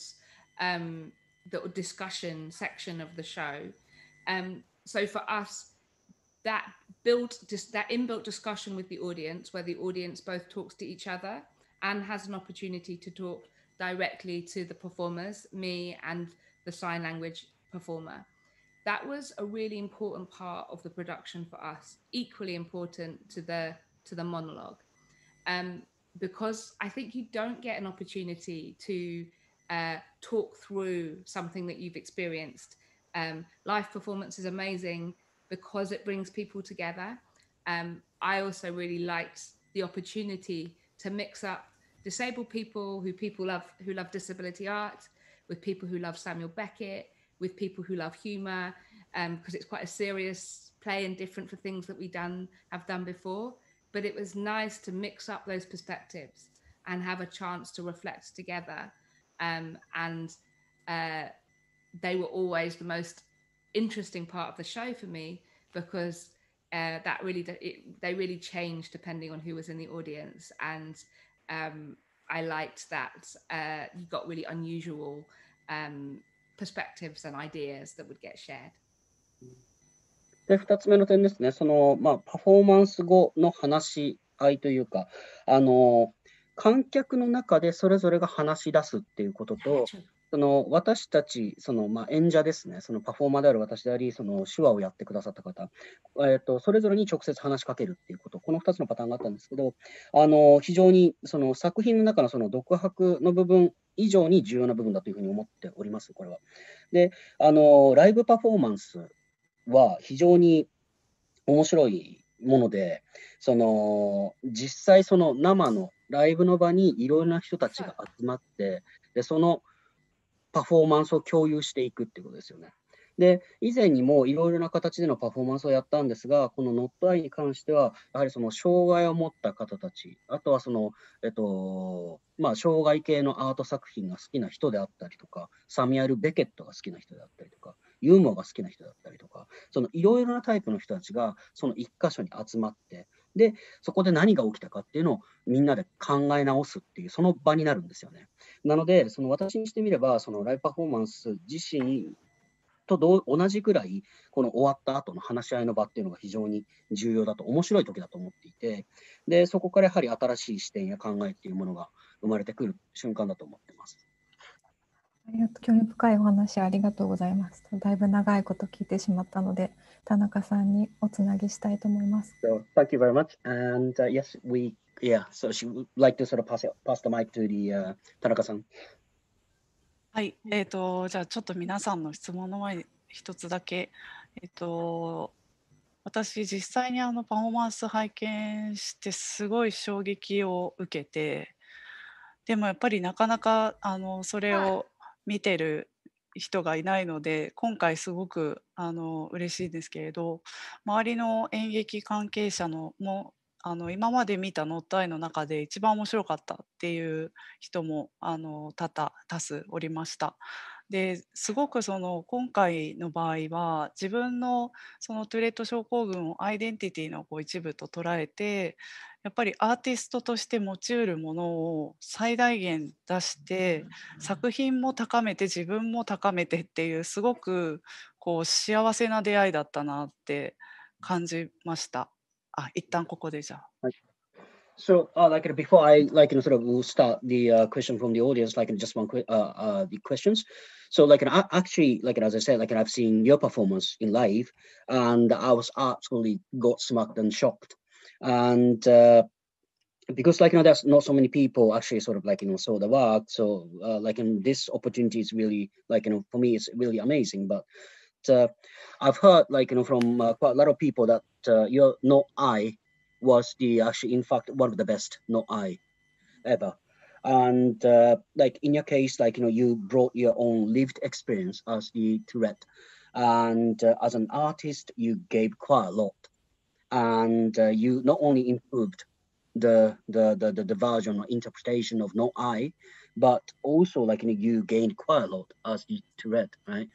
um, the discussion section of the show. Um, so for us, that built just that inbuilt discussion with the audience, where the audience both talks to each other and has an opportunity to talk directly to the performers, me and the sign language performer. That was a really important part of the production for us, equally important to the to the monologue, um, because I think you don't get an opportunity to uh, talk through something that you've experienced. Um, live performance is amazing because it brings people together. Um, I also really liked the opportunity to mix up disabled people who people love, who love disability art, with people who love Samuel Beckett, with people who love humour, um, because it's quite a serious play and different for things that we done have done before. But it was nice to mix up those perspectives and have a chance to reflect together. Um, and uh, they were always the most interesting part of the show for me, because uh, that really it, they really changed depending on who was in the audience, and um, I liked that uh, you got really unusual um, perspectives and ideas that would get shared. で、二つ目の点ですね、その、まあ、パフォーマンス後の話し合いというか、あの、観客の中でそれぞれが話し出すっていうことと、その私たち、そのまあ演者ですね、そのパフォーマーである私であり、その手話をやってくださった方、えーと、それぞれに直接話しかけるっていうこと、このふたつのパターンがあったんですけど、あの非常にその作品の中のその独白の部分以上に重要な部分だというふうに思っております、これは。で、あのライブパフォーマンスは非常に面白いもので、その実際その生のライブの場にいろいろな人たちが集まって、でそのパフォーマンスを共有していくっていうことですよね。で、以前にもいろいろな形でのパフォーマンスをやったんですが、この ノットアイ に関しては、やはりその障害を持った方たち、あとはその、えっと、まあ、障害系のアート作品が好きな人であったりとか、サミュエル・ベケットが好きな人であったりとか、ユーモアが好きな人だったりとか、そのいろいろなタイプの人たちがその一箇所に集まって、で、そこで何が起きたかっていうのをみんなで考え直すっていう、その場になるんですよね。なので、その私にしてみれば、そのライブパフォーマンス自身と同同じくらい、この終わった後の話し合いの場っていうのが非常に重要だと、面白い時だと思っていて、で、そこからやはり新しい視点や考えっていうものが生まれてくる瞬間だと思っています。 ありがとう。興味深いお話ありがとうございます。だいぶ長いこと聞いてしまったので、田中さんにおつなぎしたいと思います。 So, thank you very much. And、uh, yes, we, yeah, so she would like to sort of pass, it, pass the mic to the、uh, 田中さん。 はい、えーと、じゃあちょっと皆さんの質問の前に一つだけ、えーと、私実際にあのパフォーマンス拝見してすごい衝撃を受けて、でもやっぱりなかなかあのそれを見てる人がいないので、今回すごくあの嬉しいですけれど、周りの演劇関係者のもあの今まで見たノットアイの中で一番面白かったっていう人もあの多々多数おりました。ですごくその今回の場合は自分のそのトゥレット症候群をアイデンティティのこう一部と捉えて、やっぱりアーティストとして持ちうるものを最大限出して作品も高めて自分も高めてっていう、すごくこう幸せな出会いだったなって感じました。あ、一旦ここでじゃあ。 はい。So, uh, like before I like you know, sort of will start the uh, question from the audience, like just one quick uh, uh, the questions. So, like I actually, like as I said, like I've seen your performance in live, and I was absolutely gobsmacked and shocked, and uh, because like you know, there's not so many people actually sort of like you know saw the work. So, uh, like in this opportunity is really like you know for me it's really amazing. But uh, I've heard like you know from uh, quite a lot of people that uh, you're not I. was the actually in fact one of the best not I ever, And uh, like in your case, like, you know, you brought your own lived experience as the Tourette. And uh, as an artist, you gave quite a lot. And uh, you not only improved the, the, the, the, the version or interpretation of No I, but also like, you know, you gained quite a lot as the Tourette, right?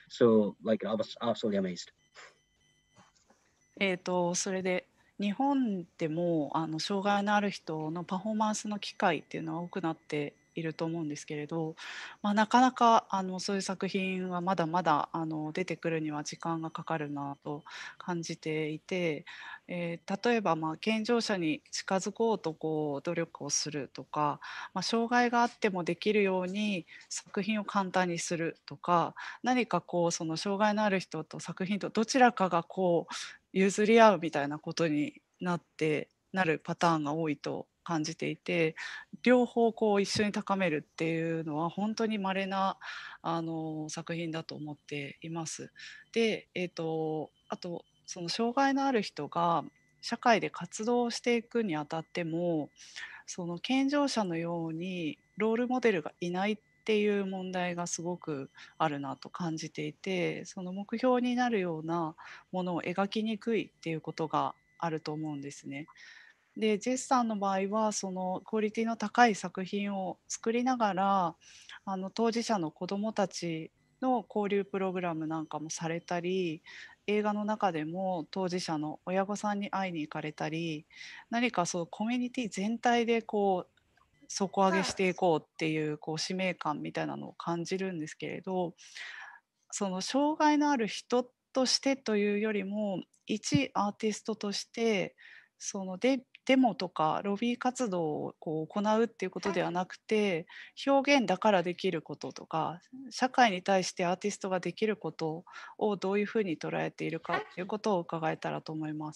So like, I was absolutely amazed. えーと、それで日本でもあの障害のある人のパフォーマンスの機会っていうのは多くなっていると思うんですけれど、まあ、なかなかあのそういう作品はまだまだあの出てくるには時間がかかるなと感じていて、えー、例えばまあ健常者に近づこうとこう努力をするとか、まあ、障害があってもできるように作品を簡単にするとか、何かこうその障害のある人と作品とどちらかがこう譲り合うみたいなことになってなるパターンが多いと感じていて、両方こう一緒に高めるっていうのは本当に稀なあの作品だと思っています。で、えーと、あとその障害のある人が社会で活動していくにあたっても、その健常者のようにロールモデルがいないっていう問題がすごくあるなと感じていて、その目標になるようなものを描きにくいっていうことがあると思うんですね。でジェスさんの場合はそのクオリティの高い作品を作りながら、あの当事者の子どもたちの交流プログラムなんかもされたり、映画の中でも当事者の親御さんに会いに行かれたり、何かそうコミュニティ全体でこう底上げしていこうっていうこう使命感みたいなのを感じるんですけれど、その障害のある人としてというよりも一アーティストとしてそのデデモとかロビー活動をこう行うっていうことではなくて、表現だからできることとか社会に対してアーティストができることをどういうふうに捉えているかということを伺えたらと思います。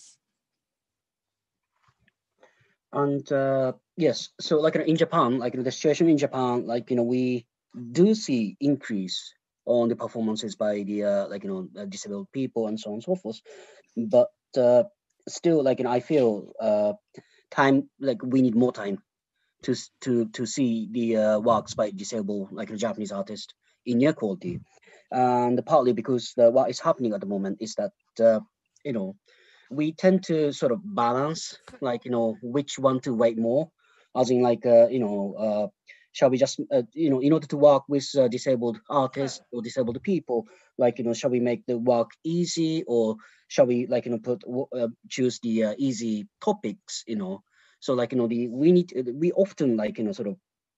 And uh, yes, so like in Japan, like the situation in Japan, like, you know, we do see increase on the performances by the uh, like, you know, uh, disabled people and so on and so forth. But uh, still, like, you know, I feel uh, time, like we need more time to to to see the uh, works by disabled, like a Japanese artist in their quality. And partly because the, what is happening at the moment is that, uh, you know, we tend to sort of balance, like, you know, which one to weight more, as in like, uh, you know, uh, shall we just, uh, you know, in order to work with uh, disabled artists or disabled people, like, you know, shall we make the work easy, or shall we, like, you know, put uh, choose the uh, easy topics, you know? So, like, you know, the we need we often, like, you know, sort of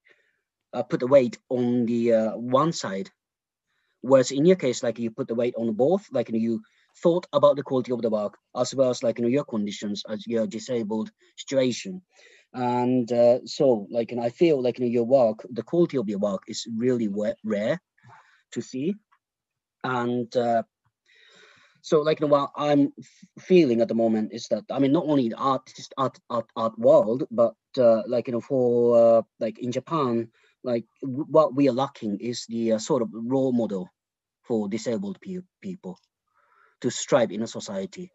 uh, put the weight on the uh, one side, whereas in your case, like, you put the weight on both, like, you know, you thought about the quality of the work as well as, like, you know, your conditions as your disabled situation. And uh, so, like, you know, I feel like, you know, your work, the quality of your work is really rare to see. And uh, so, like, you know, what I'm feeling at the moment is that, I mean, not only the artist art art art world, but uh, like, you know, for uh, like in Japan, like w- what we are lacking is the uh, sort of role model for disabled pe- people to strive in a society.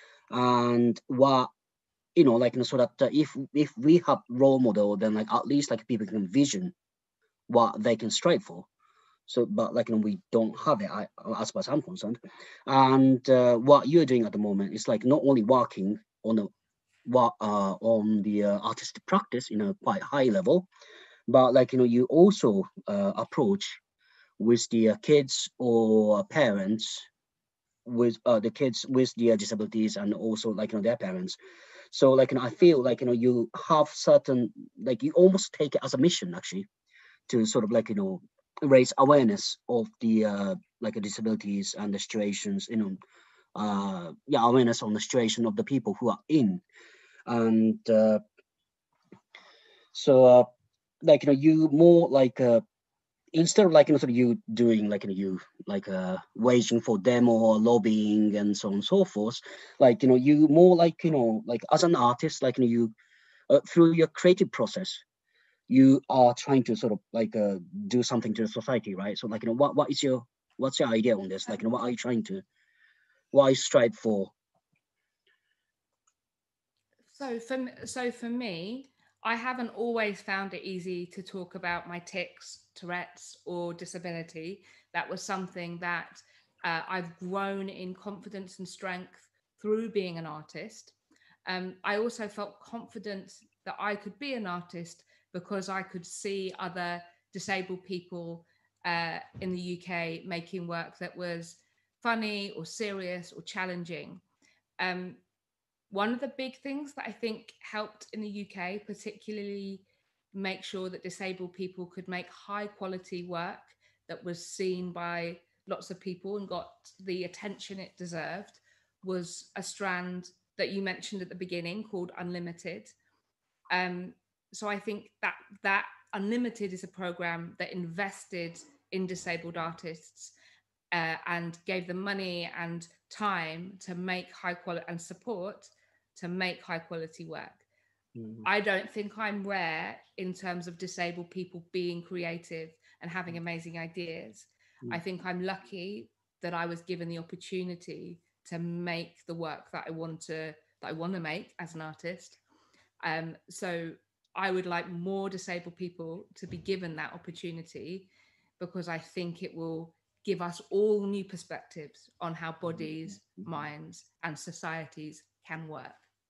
And what, you know, like, you know, so that uh, if if we have role model, then like at least like people can vision what they can strive for. So, but like, you know, we don't have it, I, as far as I'm concerned. And uh, what you're doing at the moment is like not only working on the what uh, on the uh, artistic practice in a quite high level, but like, you know, you also uh, approach with the uh, kids or parents with uh, the kids with their disabilities, and also, like, you know, their parents. So, like, you know, I feel like, you know, you have certain, like, you almost take it as a mission actually to sort of, like, you know, raise awareness of the uh, like uh, disabilities and the situations, you know, uh, yeah, awareness on the situation of the people who are in. And uh, so, uh, like, you know, you more like uh, instead of, like, you know, sort of you doing, like, you know, you like uh waging for demo or lobbying and so on and so forth, like, you know, you more like, you know, like as an artist, like, you know, you uh, through your creative process, you are trying to sort of like uh, do something to the society, right? So, like, you know, what what is your what's your idea on this? Like, you know, what are you trying to, what are you strive for? So for so for me, I haven't always found it easy to talk about my tics, Tourette's, or disability. That was something that uh, I've grown in confidence and strength through being an artist. Um, I also felt confident that I could be an artist because I could see other disabled people uh, in the U K making work that was funny or serious or challenging. Um, One of the big things that I think helped in the U K, particularly make sure that disabled people could make high quality work that was seen by lots of people and got the attention it deserved, was a strand that you mentioned at the beginning called Unlimited. Um, so I think that that Unlimited is a program that invested in disabled artists uh, and gave them money and time to make high quality and support to make high quality work. Mm-hmm. I don't think I'm rare in terms of disabled people being creative and having amazing ideas. Mm-hmm. I think I'm lucky that I was given the opportunity to make the work that I want to that I want to make as an artist. Um, so I would like more disabled people to be given that opportunity, because I think it will give us all new perspectives on how bodies, mm-hmm. minds, and societies can work.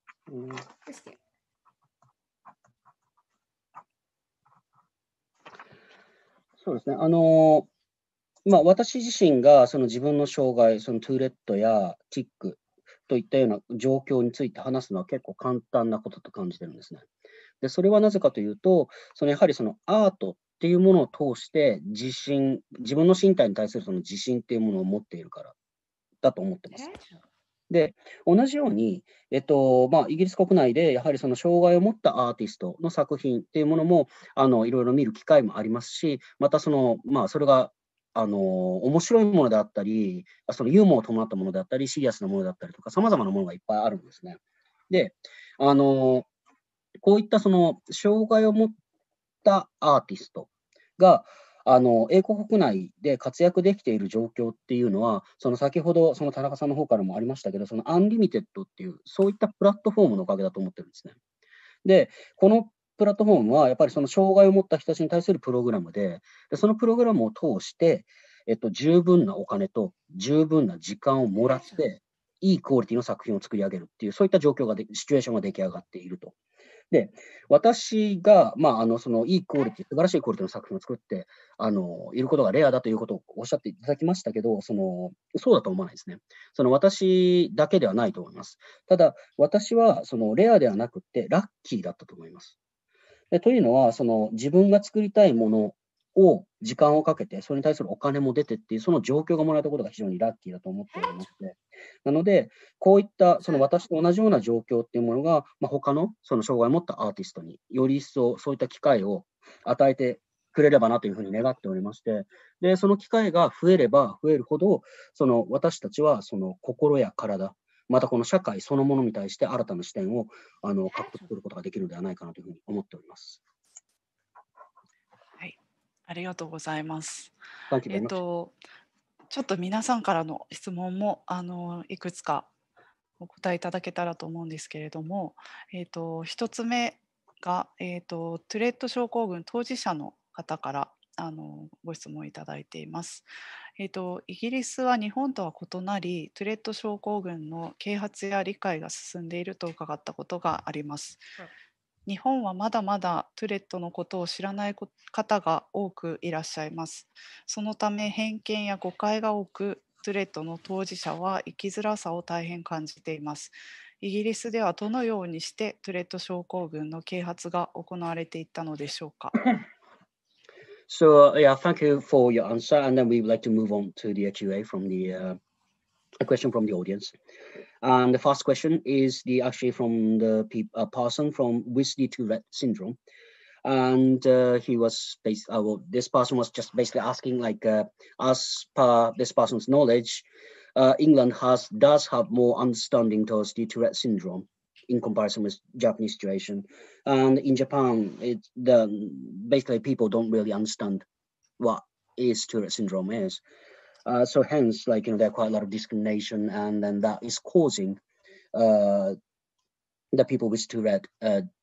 そうですね。あの、まあ、私自身がその自分の障害、そのトゥーレットやティックといったような状況について話すのは結構簡単なことと感じてるんですね。で、それはなぜかというと、そのやはりそのアートっていうものを通して自信、自分の身体に対するその自信っていうものを持っているからだと思ってます。で、同じように、えっと、まあ、イギリス国内で、やはりその障害を持ったアーティストの作品っていうものも、あの、いろいろ見る機会もありますし、またその、まあ、それが、あの、面白いものであったり、そのユーモアを伴ったものであったり、シリアスなものであったりとか、様々なものがいっぱいあるんですね。で、あの、こういったその、障害を持ったアーティストが、あの、英国国内で活躍できている状況っていうのは、その先ほど、その田中さんの方からもありましたけど、そのアンリミテッドっていう、そういったプラットフォームのおかげだと思ってるんですね。で、このプラットフォームは、やっぱりその障害を持った人たちに対するプログラムで、でそのプログラムを通して、えっと、十分なお金と十分な時間をもらって、いいクオリティの作品を作り上げるっていう、そういった状況がで、シチュエーションが出来上がっていると。で、私が、まあ、あの、その、いいクオリティ、素晴らしいクオリティの作品を作って、あの、いることがレアだということをおっしゃっていただきましたけど、その、そうだと思わないですね。その、私だけではないと思います。ただ、私は、その、レアではなくて、ラッキーだったと思います。でというのは、その、自分が作りたいものを時間をかけて、それに対するお金も出てっていう、その状況がもらえたことが非常にラッキーだと思っておりまして、なので、こういったその私と同じような状況っていうものが、まあ、他のその障害を持ったアーティストにより一層そういった機会を与えてくれればなというふうに願っておりまして、で、その機会が増えれば増えるほど、その私たちはその心や体、またこの社会そのものに対して新たな視点をあの獲得することができるのではないかなというふうに思っております。 はい、ありがとうございます。 えっとちょっと皆さんからの質問もあのいくつかお答えいただけたらと思うんですけれども、えー、とひとつめが、えー、とトゥレット症候群当事者の方からあのご質問いただいています。えー、とイギリスは日本とは異なり、トゥレット症候群の啓発や理解が進んでいると伺ったことがあります。日本はまだまだトゥレットのことを知らない方が多くいらっしゃいます。そのため偏見や誤解が多く、トゥレットの当事者は生きづらさを大変感じています。イギリスではどのようにしてトゥレット症候群の啓発が行われていったのでしょうか。 So, uh, yeah, thank you for your answer. And then we would like to move on to the Q A from the uh, a question from the audience. And the first question is the actually from the pe- uh, person from Weasley Tourette syndrome. And uh, he was based, uh, well, this person was just basically asking, like, uh, as per this person's knowledge, uh, England has does have more understanding towards the Tourette syndrome in comparison with Japanese situation. And in Japan, it the basically people don't really understand what is Tourette syndrome is. Uh, so hence, like, you know, there are quite a lot of discrimination, and then that is causing uh, the people with Tourette uh,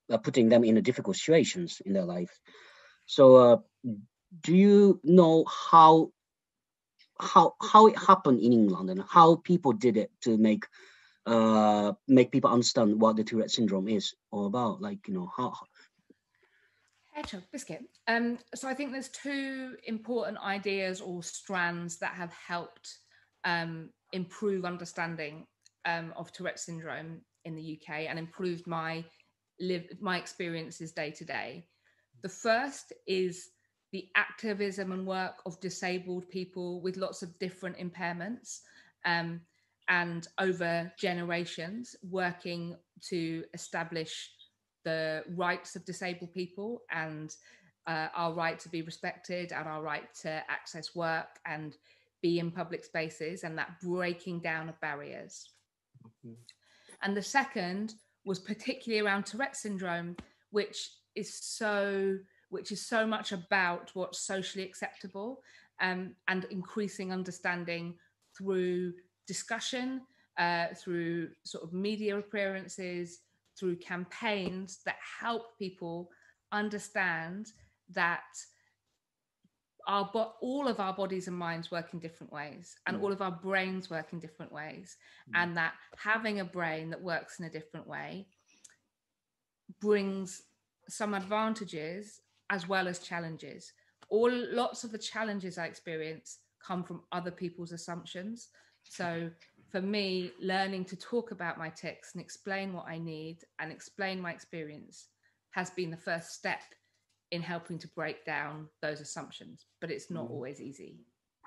uh, putting them in a difficult situations in their life. So, uh, do you know how how how it happened in England and how people did it to make uh make people understand what the Tourette syndrome is all about? Like, you know, how. Hedgehog biscuit. Um, so I think there's two important ideas or strands that have helped um, improve understanding um, of Tourette syndrome in the U K and improved my live my experiences day to day. The first is the activism and work of disabled people with lots of different impairments, um, and over generations working to establish the rights of disabled people and uh, our right to be respected and our right to access work and be in public spaces, and that breaking down of barriers. Mm-hmm. And the second was particularly around Tourette syndrome, which is so which is so much about what's socially acceptable, um, and increasing understanding through discussion, uh, through sort of media appearances, through campaigns that help people understand that our bo- all of our bodies and minds work in different ways, and mm. all of our brains work in different ways, mm. and that having a brain that works in a different way brings some advantages as well as challenges. All lots of the challenges I experience come from other people's assumptions. So for me, learning to talk about my tics and explain what I need and explain my experience has been the first step in helping to break down those assumptions, but it's not always easy.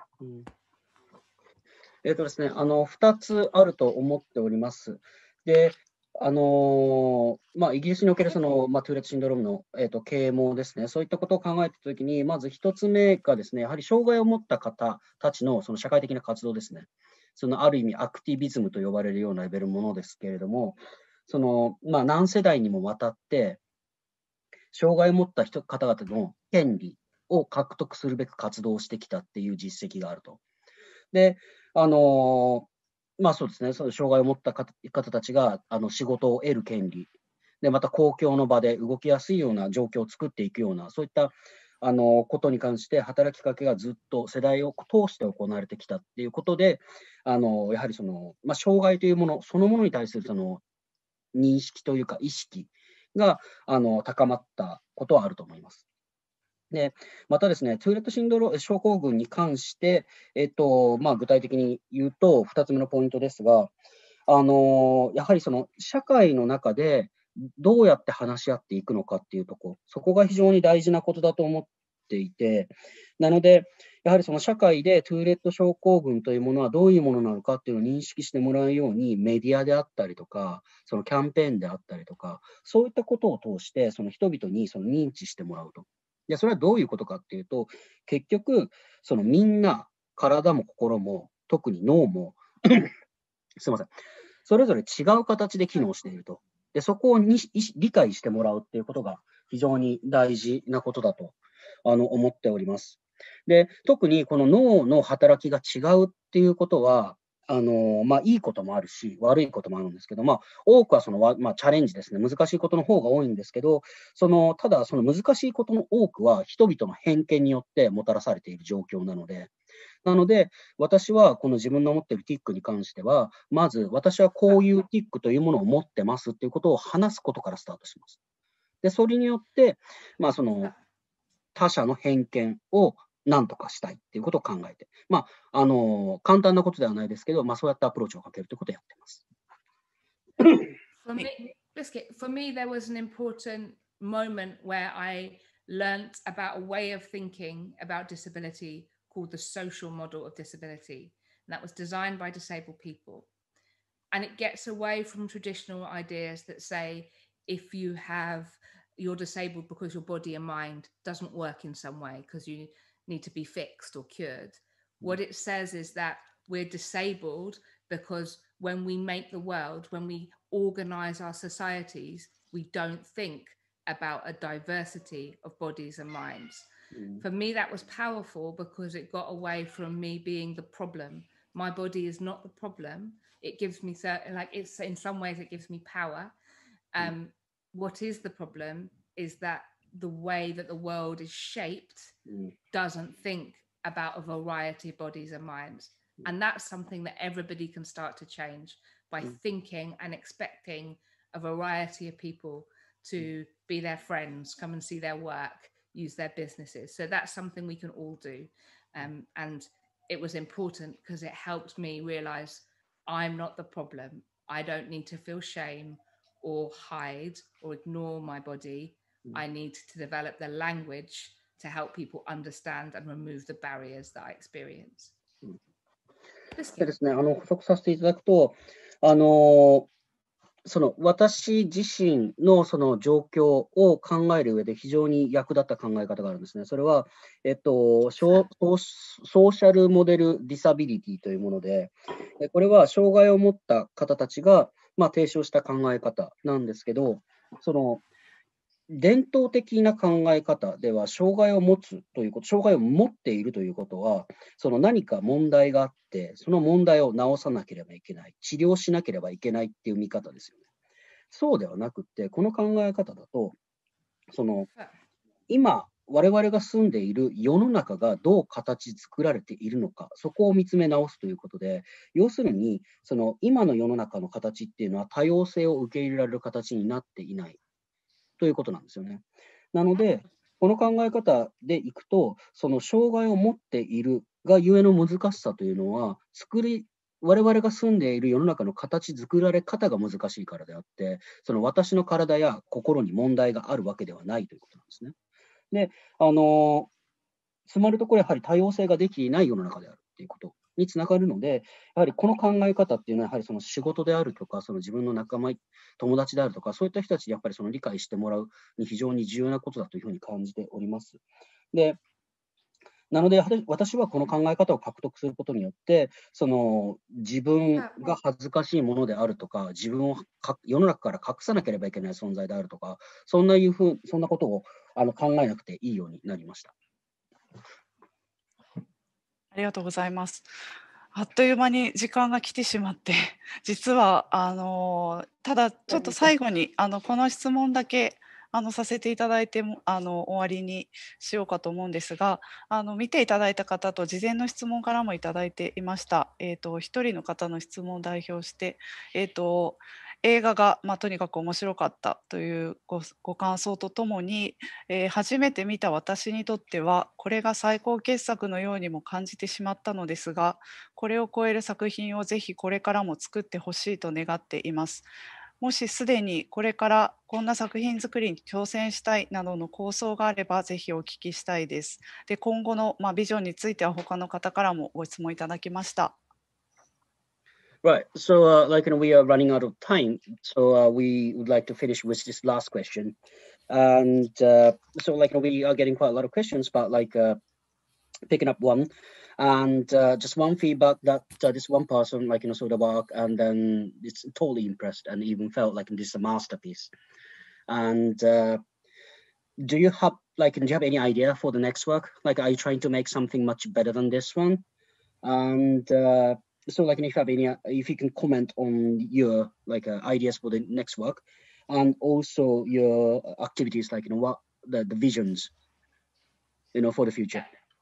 えっとですね、あのふたつあると思っております。で、あのまあ、イギリスにおけるその、まあ、トゥーレットシンドロームの、えー、と啓蒙ですね、そういったことを考えたときに、まずひとつめがですね、やはり障害を持った方たちのその社会的な活動ですね、そのある意味アクティビズムと呼ばれるようなレベルのものですけれども、そのまあ、何世代にもわたって、障害を持った人方々の権利を獲得するべく活動してきたっていう実績があると。で、あのまあそうですね、その障害を持った方たちがあの仕事を得る権利で、また公共の場で動きやすいような状況を作っていくような、そういったあのことに関して働きかけがずっと世代を通して行われてきたっていうことで、あのやはりその、まあ、障害というものそのものに対するその認識というか意識があの高まったことはあると思います。でまたですね、トゥーレットシンドローム症候群に関して、えっとまあ、具体的に言うと、ふたつめのポイントですが、あのやはりその社会の中でどうやって話し合っていくのかっていうところ、そこが非常に大事なことだと思っていて、なので、やはりその社会でトゥーレット症候群というものはどういうものなのかっていうのを認識してもらうように、メディアであったりとか、そのキャンペーンであったりとか、そういったことを通して、その人々にその認知してもらうと。でそれはどういうことかっていうと、結局、そのみんな、体も心も、特に脳も、すみません、それぞれ違う形で機能していると。でそこをに理解してもらうっていうことが非常に大事なことだとあの思っております。で特にこの脳の働きが違うっていうことは、あのまあ、いいこともあるし、悪いこともあるんですけど、まあ、多くはその、まあ、チャレンジですね、難しいことの方が多いんですけど、そのただ、その難しいことの多くは、人々の偏見によってもたらされている状況なので、なので、私はこの自分の持っているティックに関しては、まず、私はこういうティックというものを持ってますっていうことを話すことからスタートします。で、それによって、まあ、その他者の偏見を何とかしたいっていうことを考えて、まあ、あの簡単なことではないですけど、まあ、そうやってアプローチをかけるということをやっています。 For me, Biscuit, for me, there was an important moment where I learnt about a way of thinking about disability called the social model of disability. And that was designed by disabled people. And it gets away from traditional ideas that say, if you have, you're disabled because your body and mind doesn't work in some way, because you need to be fixed or cured. What it says is that we're disabled because when we make the world, when we organize our societies, we don't think about a diversity of bodies and minds. Mm. For me, that was powerful because it got away from me being the problem. My body is not the problem. It gives me certain, like it's in some ways it gives me power. Um, mm. what is the problem is that the way that the world is shaped Mm. doesn't think about a variety of bodies and minds. And that's something that everybody can start to change by Mm. thinking and expecting a variety of people to be their friends, come and see their work, use their businesses. So that's something we can all do. Um, and it was important because it helped me realize I'm not the problem. I don't need to feel shame or hide or ignore my body. Mm. I need to develop the language to help people understand and remove the barriers that I experience. でですね、あの補足させていただくと、あのその私自身のその状況を考える上で非常に役立った考え方があるんですね。それは、えっと、ソーソーシャルモデルディサビリティというもので、これは障害を持った方たちが、まあ、提唱した考え方なんですけど、その伝統的な考え方では、障害を持つということ、障害を持っているということは、その何か問題があって、その問題を直さなければいけない、治療しなければいけないっていう見方ですよね。そうではなくって、この考え方だと、その今、我々が住んでいる世の中がどう形作られているのか、そこを見つめ直すということで、要するに、その今の世の中の形っていうのは多様性を受け入れられる形になっていない。ということなんですよね。なので、この考え方でいくと、その障害を持っているがゆえの難しさというのは、作り、我々が住んでいる世の中の形作られ方が難しいからであって、その私の体や心に問題があるわけではないということなんですね。で、あの、つまるところやはり多様性ができていない世の中であるということにつながるので、やはりこの考え方っていうのは、やはりその仕事であるとか、その自分の仲間、友達であるとか、そういった人たちにやっぱりその理解してもらうに非常に重要なことだというふうに感じております。で、なので、私はこの考え方を獲得することによって、その自分が恥ずかしいものであるとか、自分をか世の中から隠さなければいけない存在であるとか、そんないうふうそんなことをあの考えなくていいようになりました。 ありがとうございます。あっという間に時間が来てしまって、実はあのただちょっと最後にあのこの質問だけあのさせていただいてもあの終わりにしようかと思うんですが、あの見ていただいた方と事前の質問からもいただいていました。えっと一人の方の質問を代表して、えっと映画が、まあ、とにかく面白かったという ご, ご感想とともに、えー、初めて見た私にとってはこれが最高傑作のようにも感じてしまったのですが、これを超える作品をぜひこれからも作ってほしいと願っています。もしすでにこれからこんな作品作りに挑戦したいなどの構想があればぜひお聞きしたいです。で、今後の、まあ、ビジョンについては他の方からもご質問いただきました。 Right. So, uh, like, you know, we are running out of time. So, uh, we would like to finish with this last question. And uh, so, like, you know, we are getting quite a lot of questions, but like uh, picking up one and uh, just one feedback that uh, this one person, like, you know, saw the work and then it's totally impressed and even felt like this is a masterpiece. And uh, do you have, like, do you have any idea for the next work? Like, are you trying to make something much better than this one? And uh, so, like, if you have any, if you can comment on your like uh, ideas for the next work, and also your activities, like, you know, what the, the visions, you know, for the future.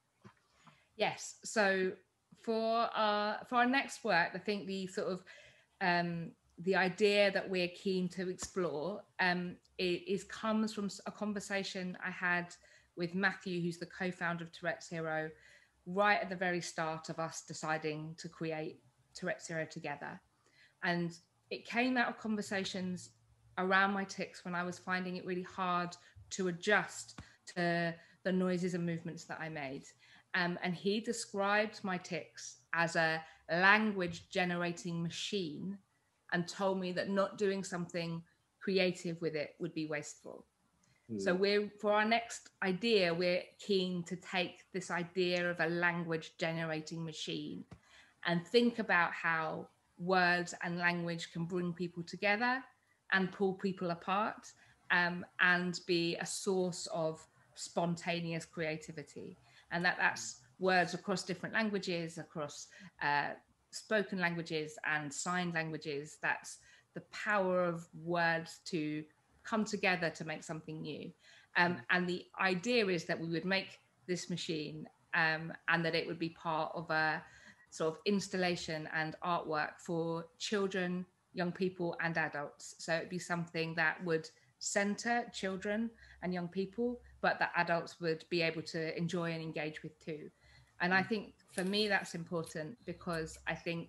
Yes. So for our for our next work, I think the sort of um, the idea that we're keen to explore um, is comes from a conversation I had with Matthew, who's the co-founder of Tourette's Hero, right at the very start of us deciding to create Tourette's Hero together. And it came out of conversations around my tics when I was finding it really hard to adjust to the noises and movements that I made. Um, and he described my tics as a language generating machine and told me that not doing something creative with it would be wasteful. So we're for our next idea, we're keen to take this idea of a language generating machine and think about how words and language can bring people together and pull people apart um, and be a source of spontaneous creativity. And that that's words across different languages, across uh, spoken languages and sign languages. That's the power of words to come together to make something new. Um, and the idea is that we would make this machine um, and that it would be part of a sort of installation and artwork for children, young people and adults. So it'd be something that would center children and young people, but that adults would be able to enjoy and engage with too. And I think for me, that's important because I think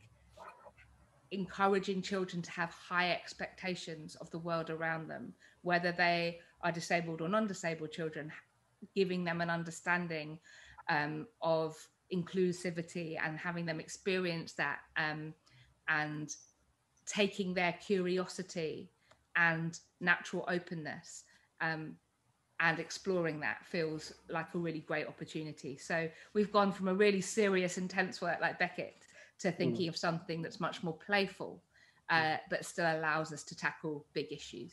encouraging children to have high expectations of the world around them, whether they are disabled or non-disabled children, giving them an understanding um, of inclusivity and having them experience that um, and taking their curiosity and natural openness um, and exploring that feels like a really great opportunity. So we've gone from a really serious, intense work like Beckett to thinking of something that's much more playful, uh, but still allows us to tackle big issues.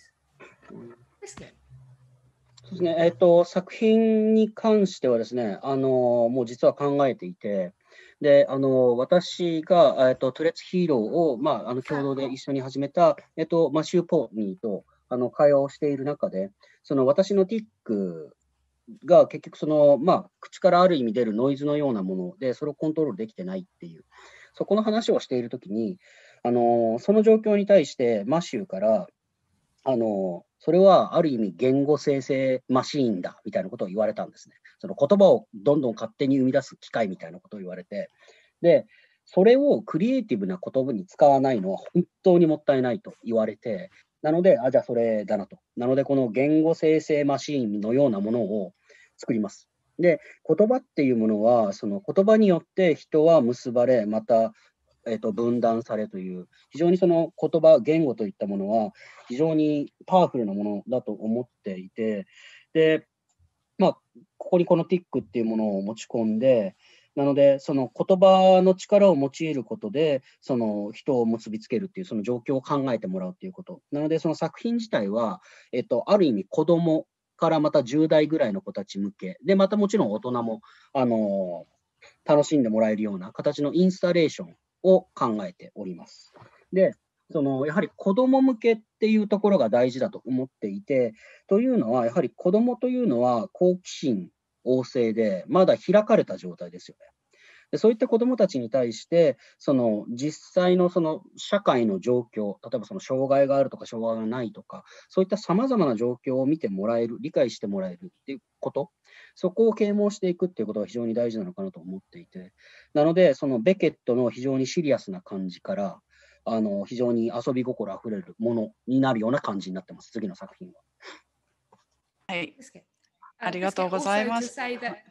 Biscuit. そうですね、えっと、作品に関してはですね、あの、もう実は考えていて、で、あの、私が、えっと、トゥレッツヒーローを、まあ、あの、共同で一緒に始めた、えっと、マシュー・ポーニーと、あの、会話をしている中で、その私のティックが結局その、まあ、口からある意味出るノイズのようなもので、それをコントロールできてないっていう、そこの話をしているときに、あの、その状況に対してマシューから、あの、それはある意味言語生成マシーンだみたいなことを言われたんですね。その言葉をどんどん勝手に生み出す機械みたいなことを言われて、で、それをクリエイティブな言葉に使わないのは本当にもったいないと言われて、なので、あ、じゃあそれだなと。なので、この言語生成マシーンのようなものを作ります。で、言葉っていうものは、その言葉によって人は結ばれ、また、えっと、分断されという、非常にその言葉、言語といったものは、非常にパワフルなものだと思っていて、で、まあ、ここにこのティックっていうものを持ち込んで、なので、その言葉の力を用いることで、その人を結びつけるっていう、その状況を考えてもらうっていうこと。なので、その作品自体は、えっと、ある意味子供からまたじゅう代ぐらいの子たち向け、で、またもちろん大人も、あのー、楽しんでもらえるような形のインスタレーションを考えております。で、そのやはり子ども向けっていうところが大事だと思っていて、というのは、やはり子どもというのは好奇心旺盛で、まだ開かれた状態ですよね。でそういった子どもたちに対して、その実際のその社会の状況、例えばその障害があるとか障害がないとか、そういったさまざまな状況を見てもらえる、理解してもらえるっていうこと、そこを啓蒙していくっていうことが非常に大事なのかなと思っていて、なので、そのベケットの非常にシリアスな感じから、あの非常に遊び心あふれるものになるような感じになってます、次の作品は。 はい、ありがとうございます。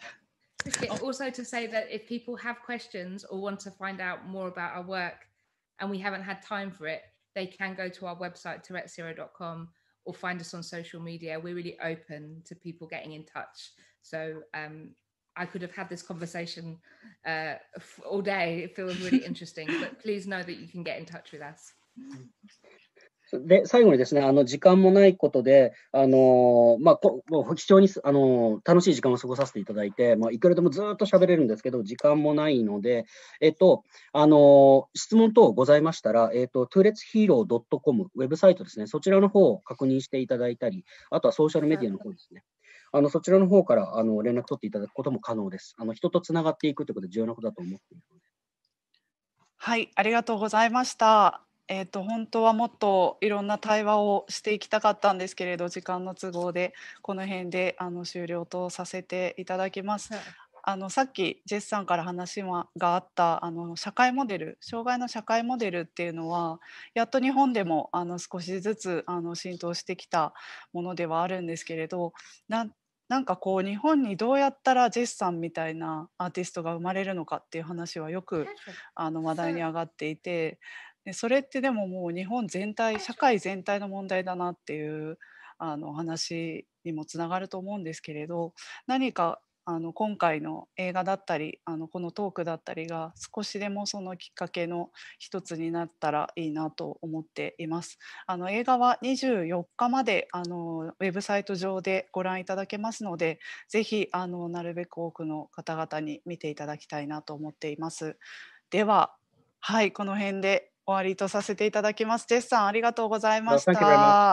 Also to say that if people have questions or want to find out more about our work and we haven't had time for it, they can go to our website, tourette's zero dot com, or find us on social media. We're really open to people getting in touch. So um, I could have had this conversation uh, all day. It feels really interesting, but please know that you can get in touch with us. で、最後にですね、あの、時間もないことで、あのー、まあ、こもう非常に、あのー、楽しい時間を過ごさせていただいて、まあ、いくらでもずっと喋れるんですけど、時間もないので、えっと、あのー、質問等ございましたら、えっと、トゥレッツヒーロードットコム、ウェブサイトですね、そちらの方を確認していただいたり、あとはソーシャルメディアの方ですね。あの、そちらの方から、あの、連絡取っていただくことも可能です。あの、人とつながっていくということで重要なことだと思っているので。 はい、ありがとうございました。えーと、本当はもっといろんな対話をしていきたかったんですけれど、時間の都合でこの辺であの終了とさせていただきます。あのさっきジェスさんから話があったあの社会モデル、障害の社会モデルっていうのはやっと日本でもあの少しずつあの浸透してきたものではあるんですけれど、ななんかこう日本にどうやったらジェスさんみたいなアーティストが生まれるのかっていう話はよくあの話題に上がっていて、でそれってでももう日本全体、社会全体の問題だなっていうあの話にもつながると思うんですけれど、何かあの今回の映画だったりあのこのトークだったりが少しでもそのきっかけの一つになったらいいなと思っています。あの映画はにじゅうよっかまであのウェブサイト上でご覧いただけますので、ぜひあのなるべく多くの方々に見ていただきたいなと思っています。では、はい、この辺で終わりとさせていただきます。ジェスさん、ありがとうございました。 あ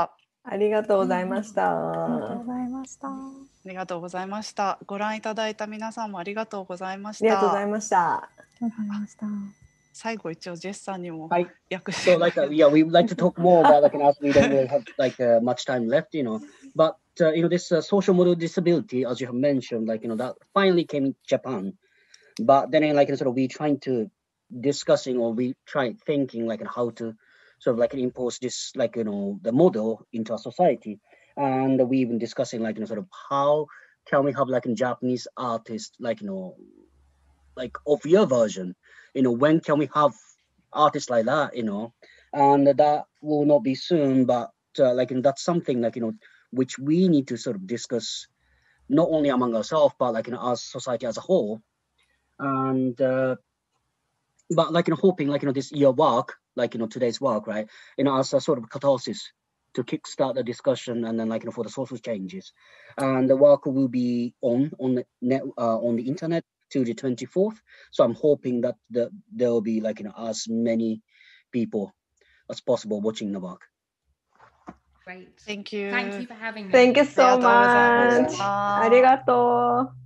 ありがとうございましありがとうた。 ございました。 ありがとうございました。ご覧いただいた皆さんもありがとうございましありがとうございた。 ました。 ありがとうございました。 最後一応ジェスさんにもはい。 訳して So, like, uh, yeah, we would like to talk more about, like, as we don't really have, like, uh, much time left, you know. But, uh, you know, this uh, social model disability, as you have mentioned, like, you know, that finally came in Japan. But then, like, sort of, we trying to discussing or we try thinking, like, how to sort of, like, impose this, like, you know, the model into a society. And we even discussing, like, you know, sort of how can we have, like, a Japanese artist, like, you know, like, of your version, you know, when can we have artists like that, you know, and that will not be soon, but uh, like, and that's something, like, you know, which we need to sort of discuss not only among ourselves, but like, you know, as society as a whole. And uh, but like, you know, hoping, like, you know, this year work, like, you know, today's work, right, you know, as a sort of catharsis to kickstart the discussion, and then, like, you know, for the social changes. And the work will be on on the net uh, on the internet to the twenty-fourth. So I'm hoping that the, there will be, like, you know, as many people as possible watching the work. Great. Thank you. Thank you for having me. Thank you ありが so とうございまし much. た。 ありがとう。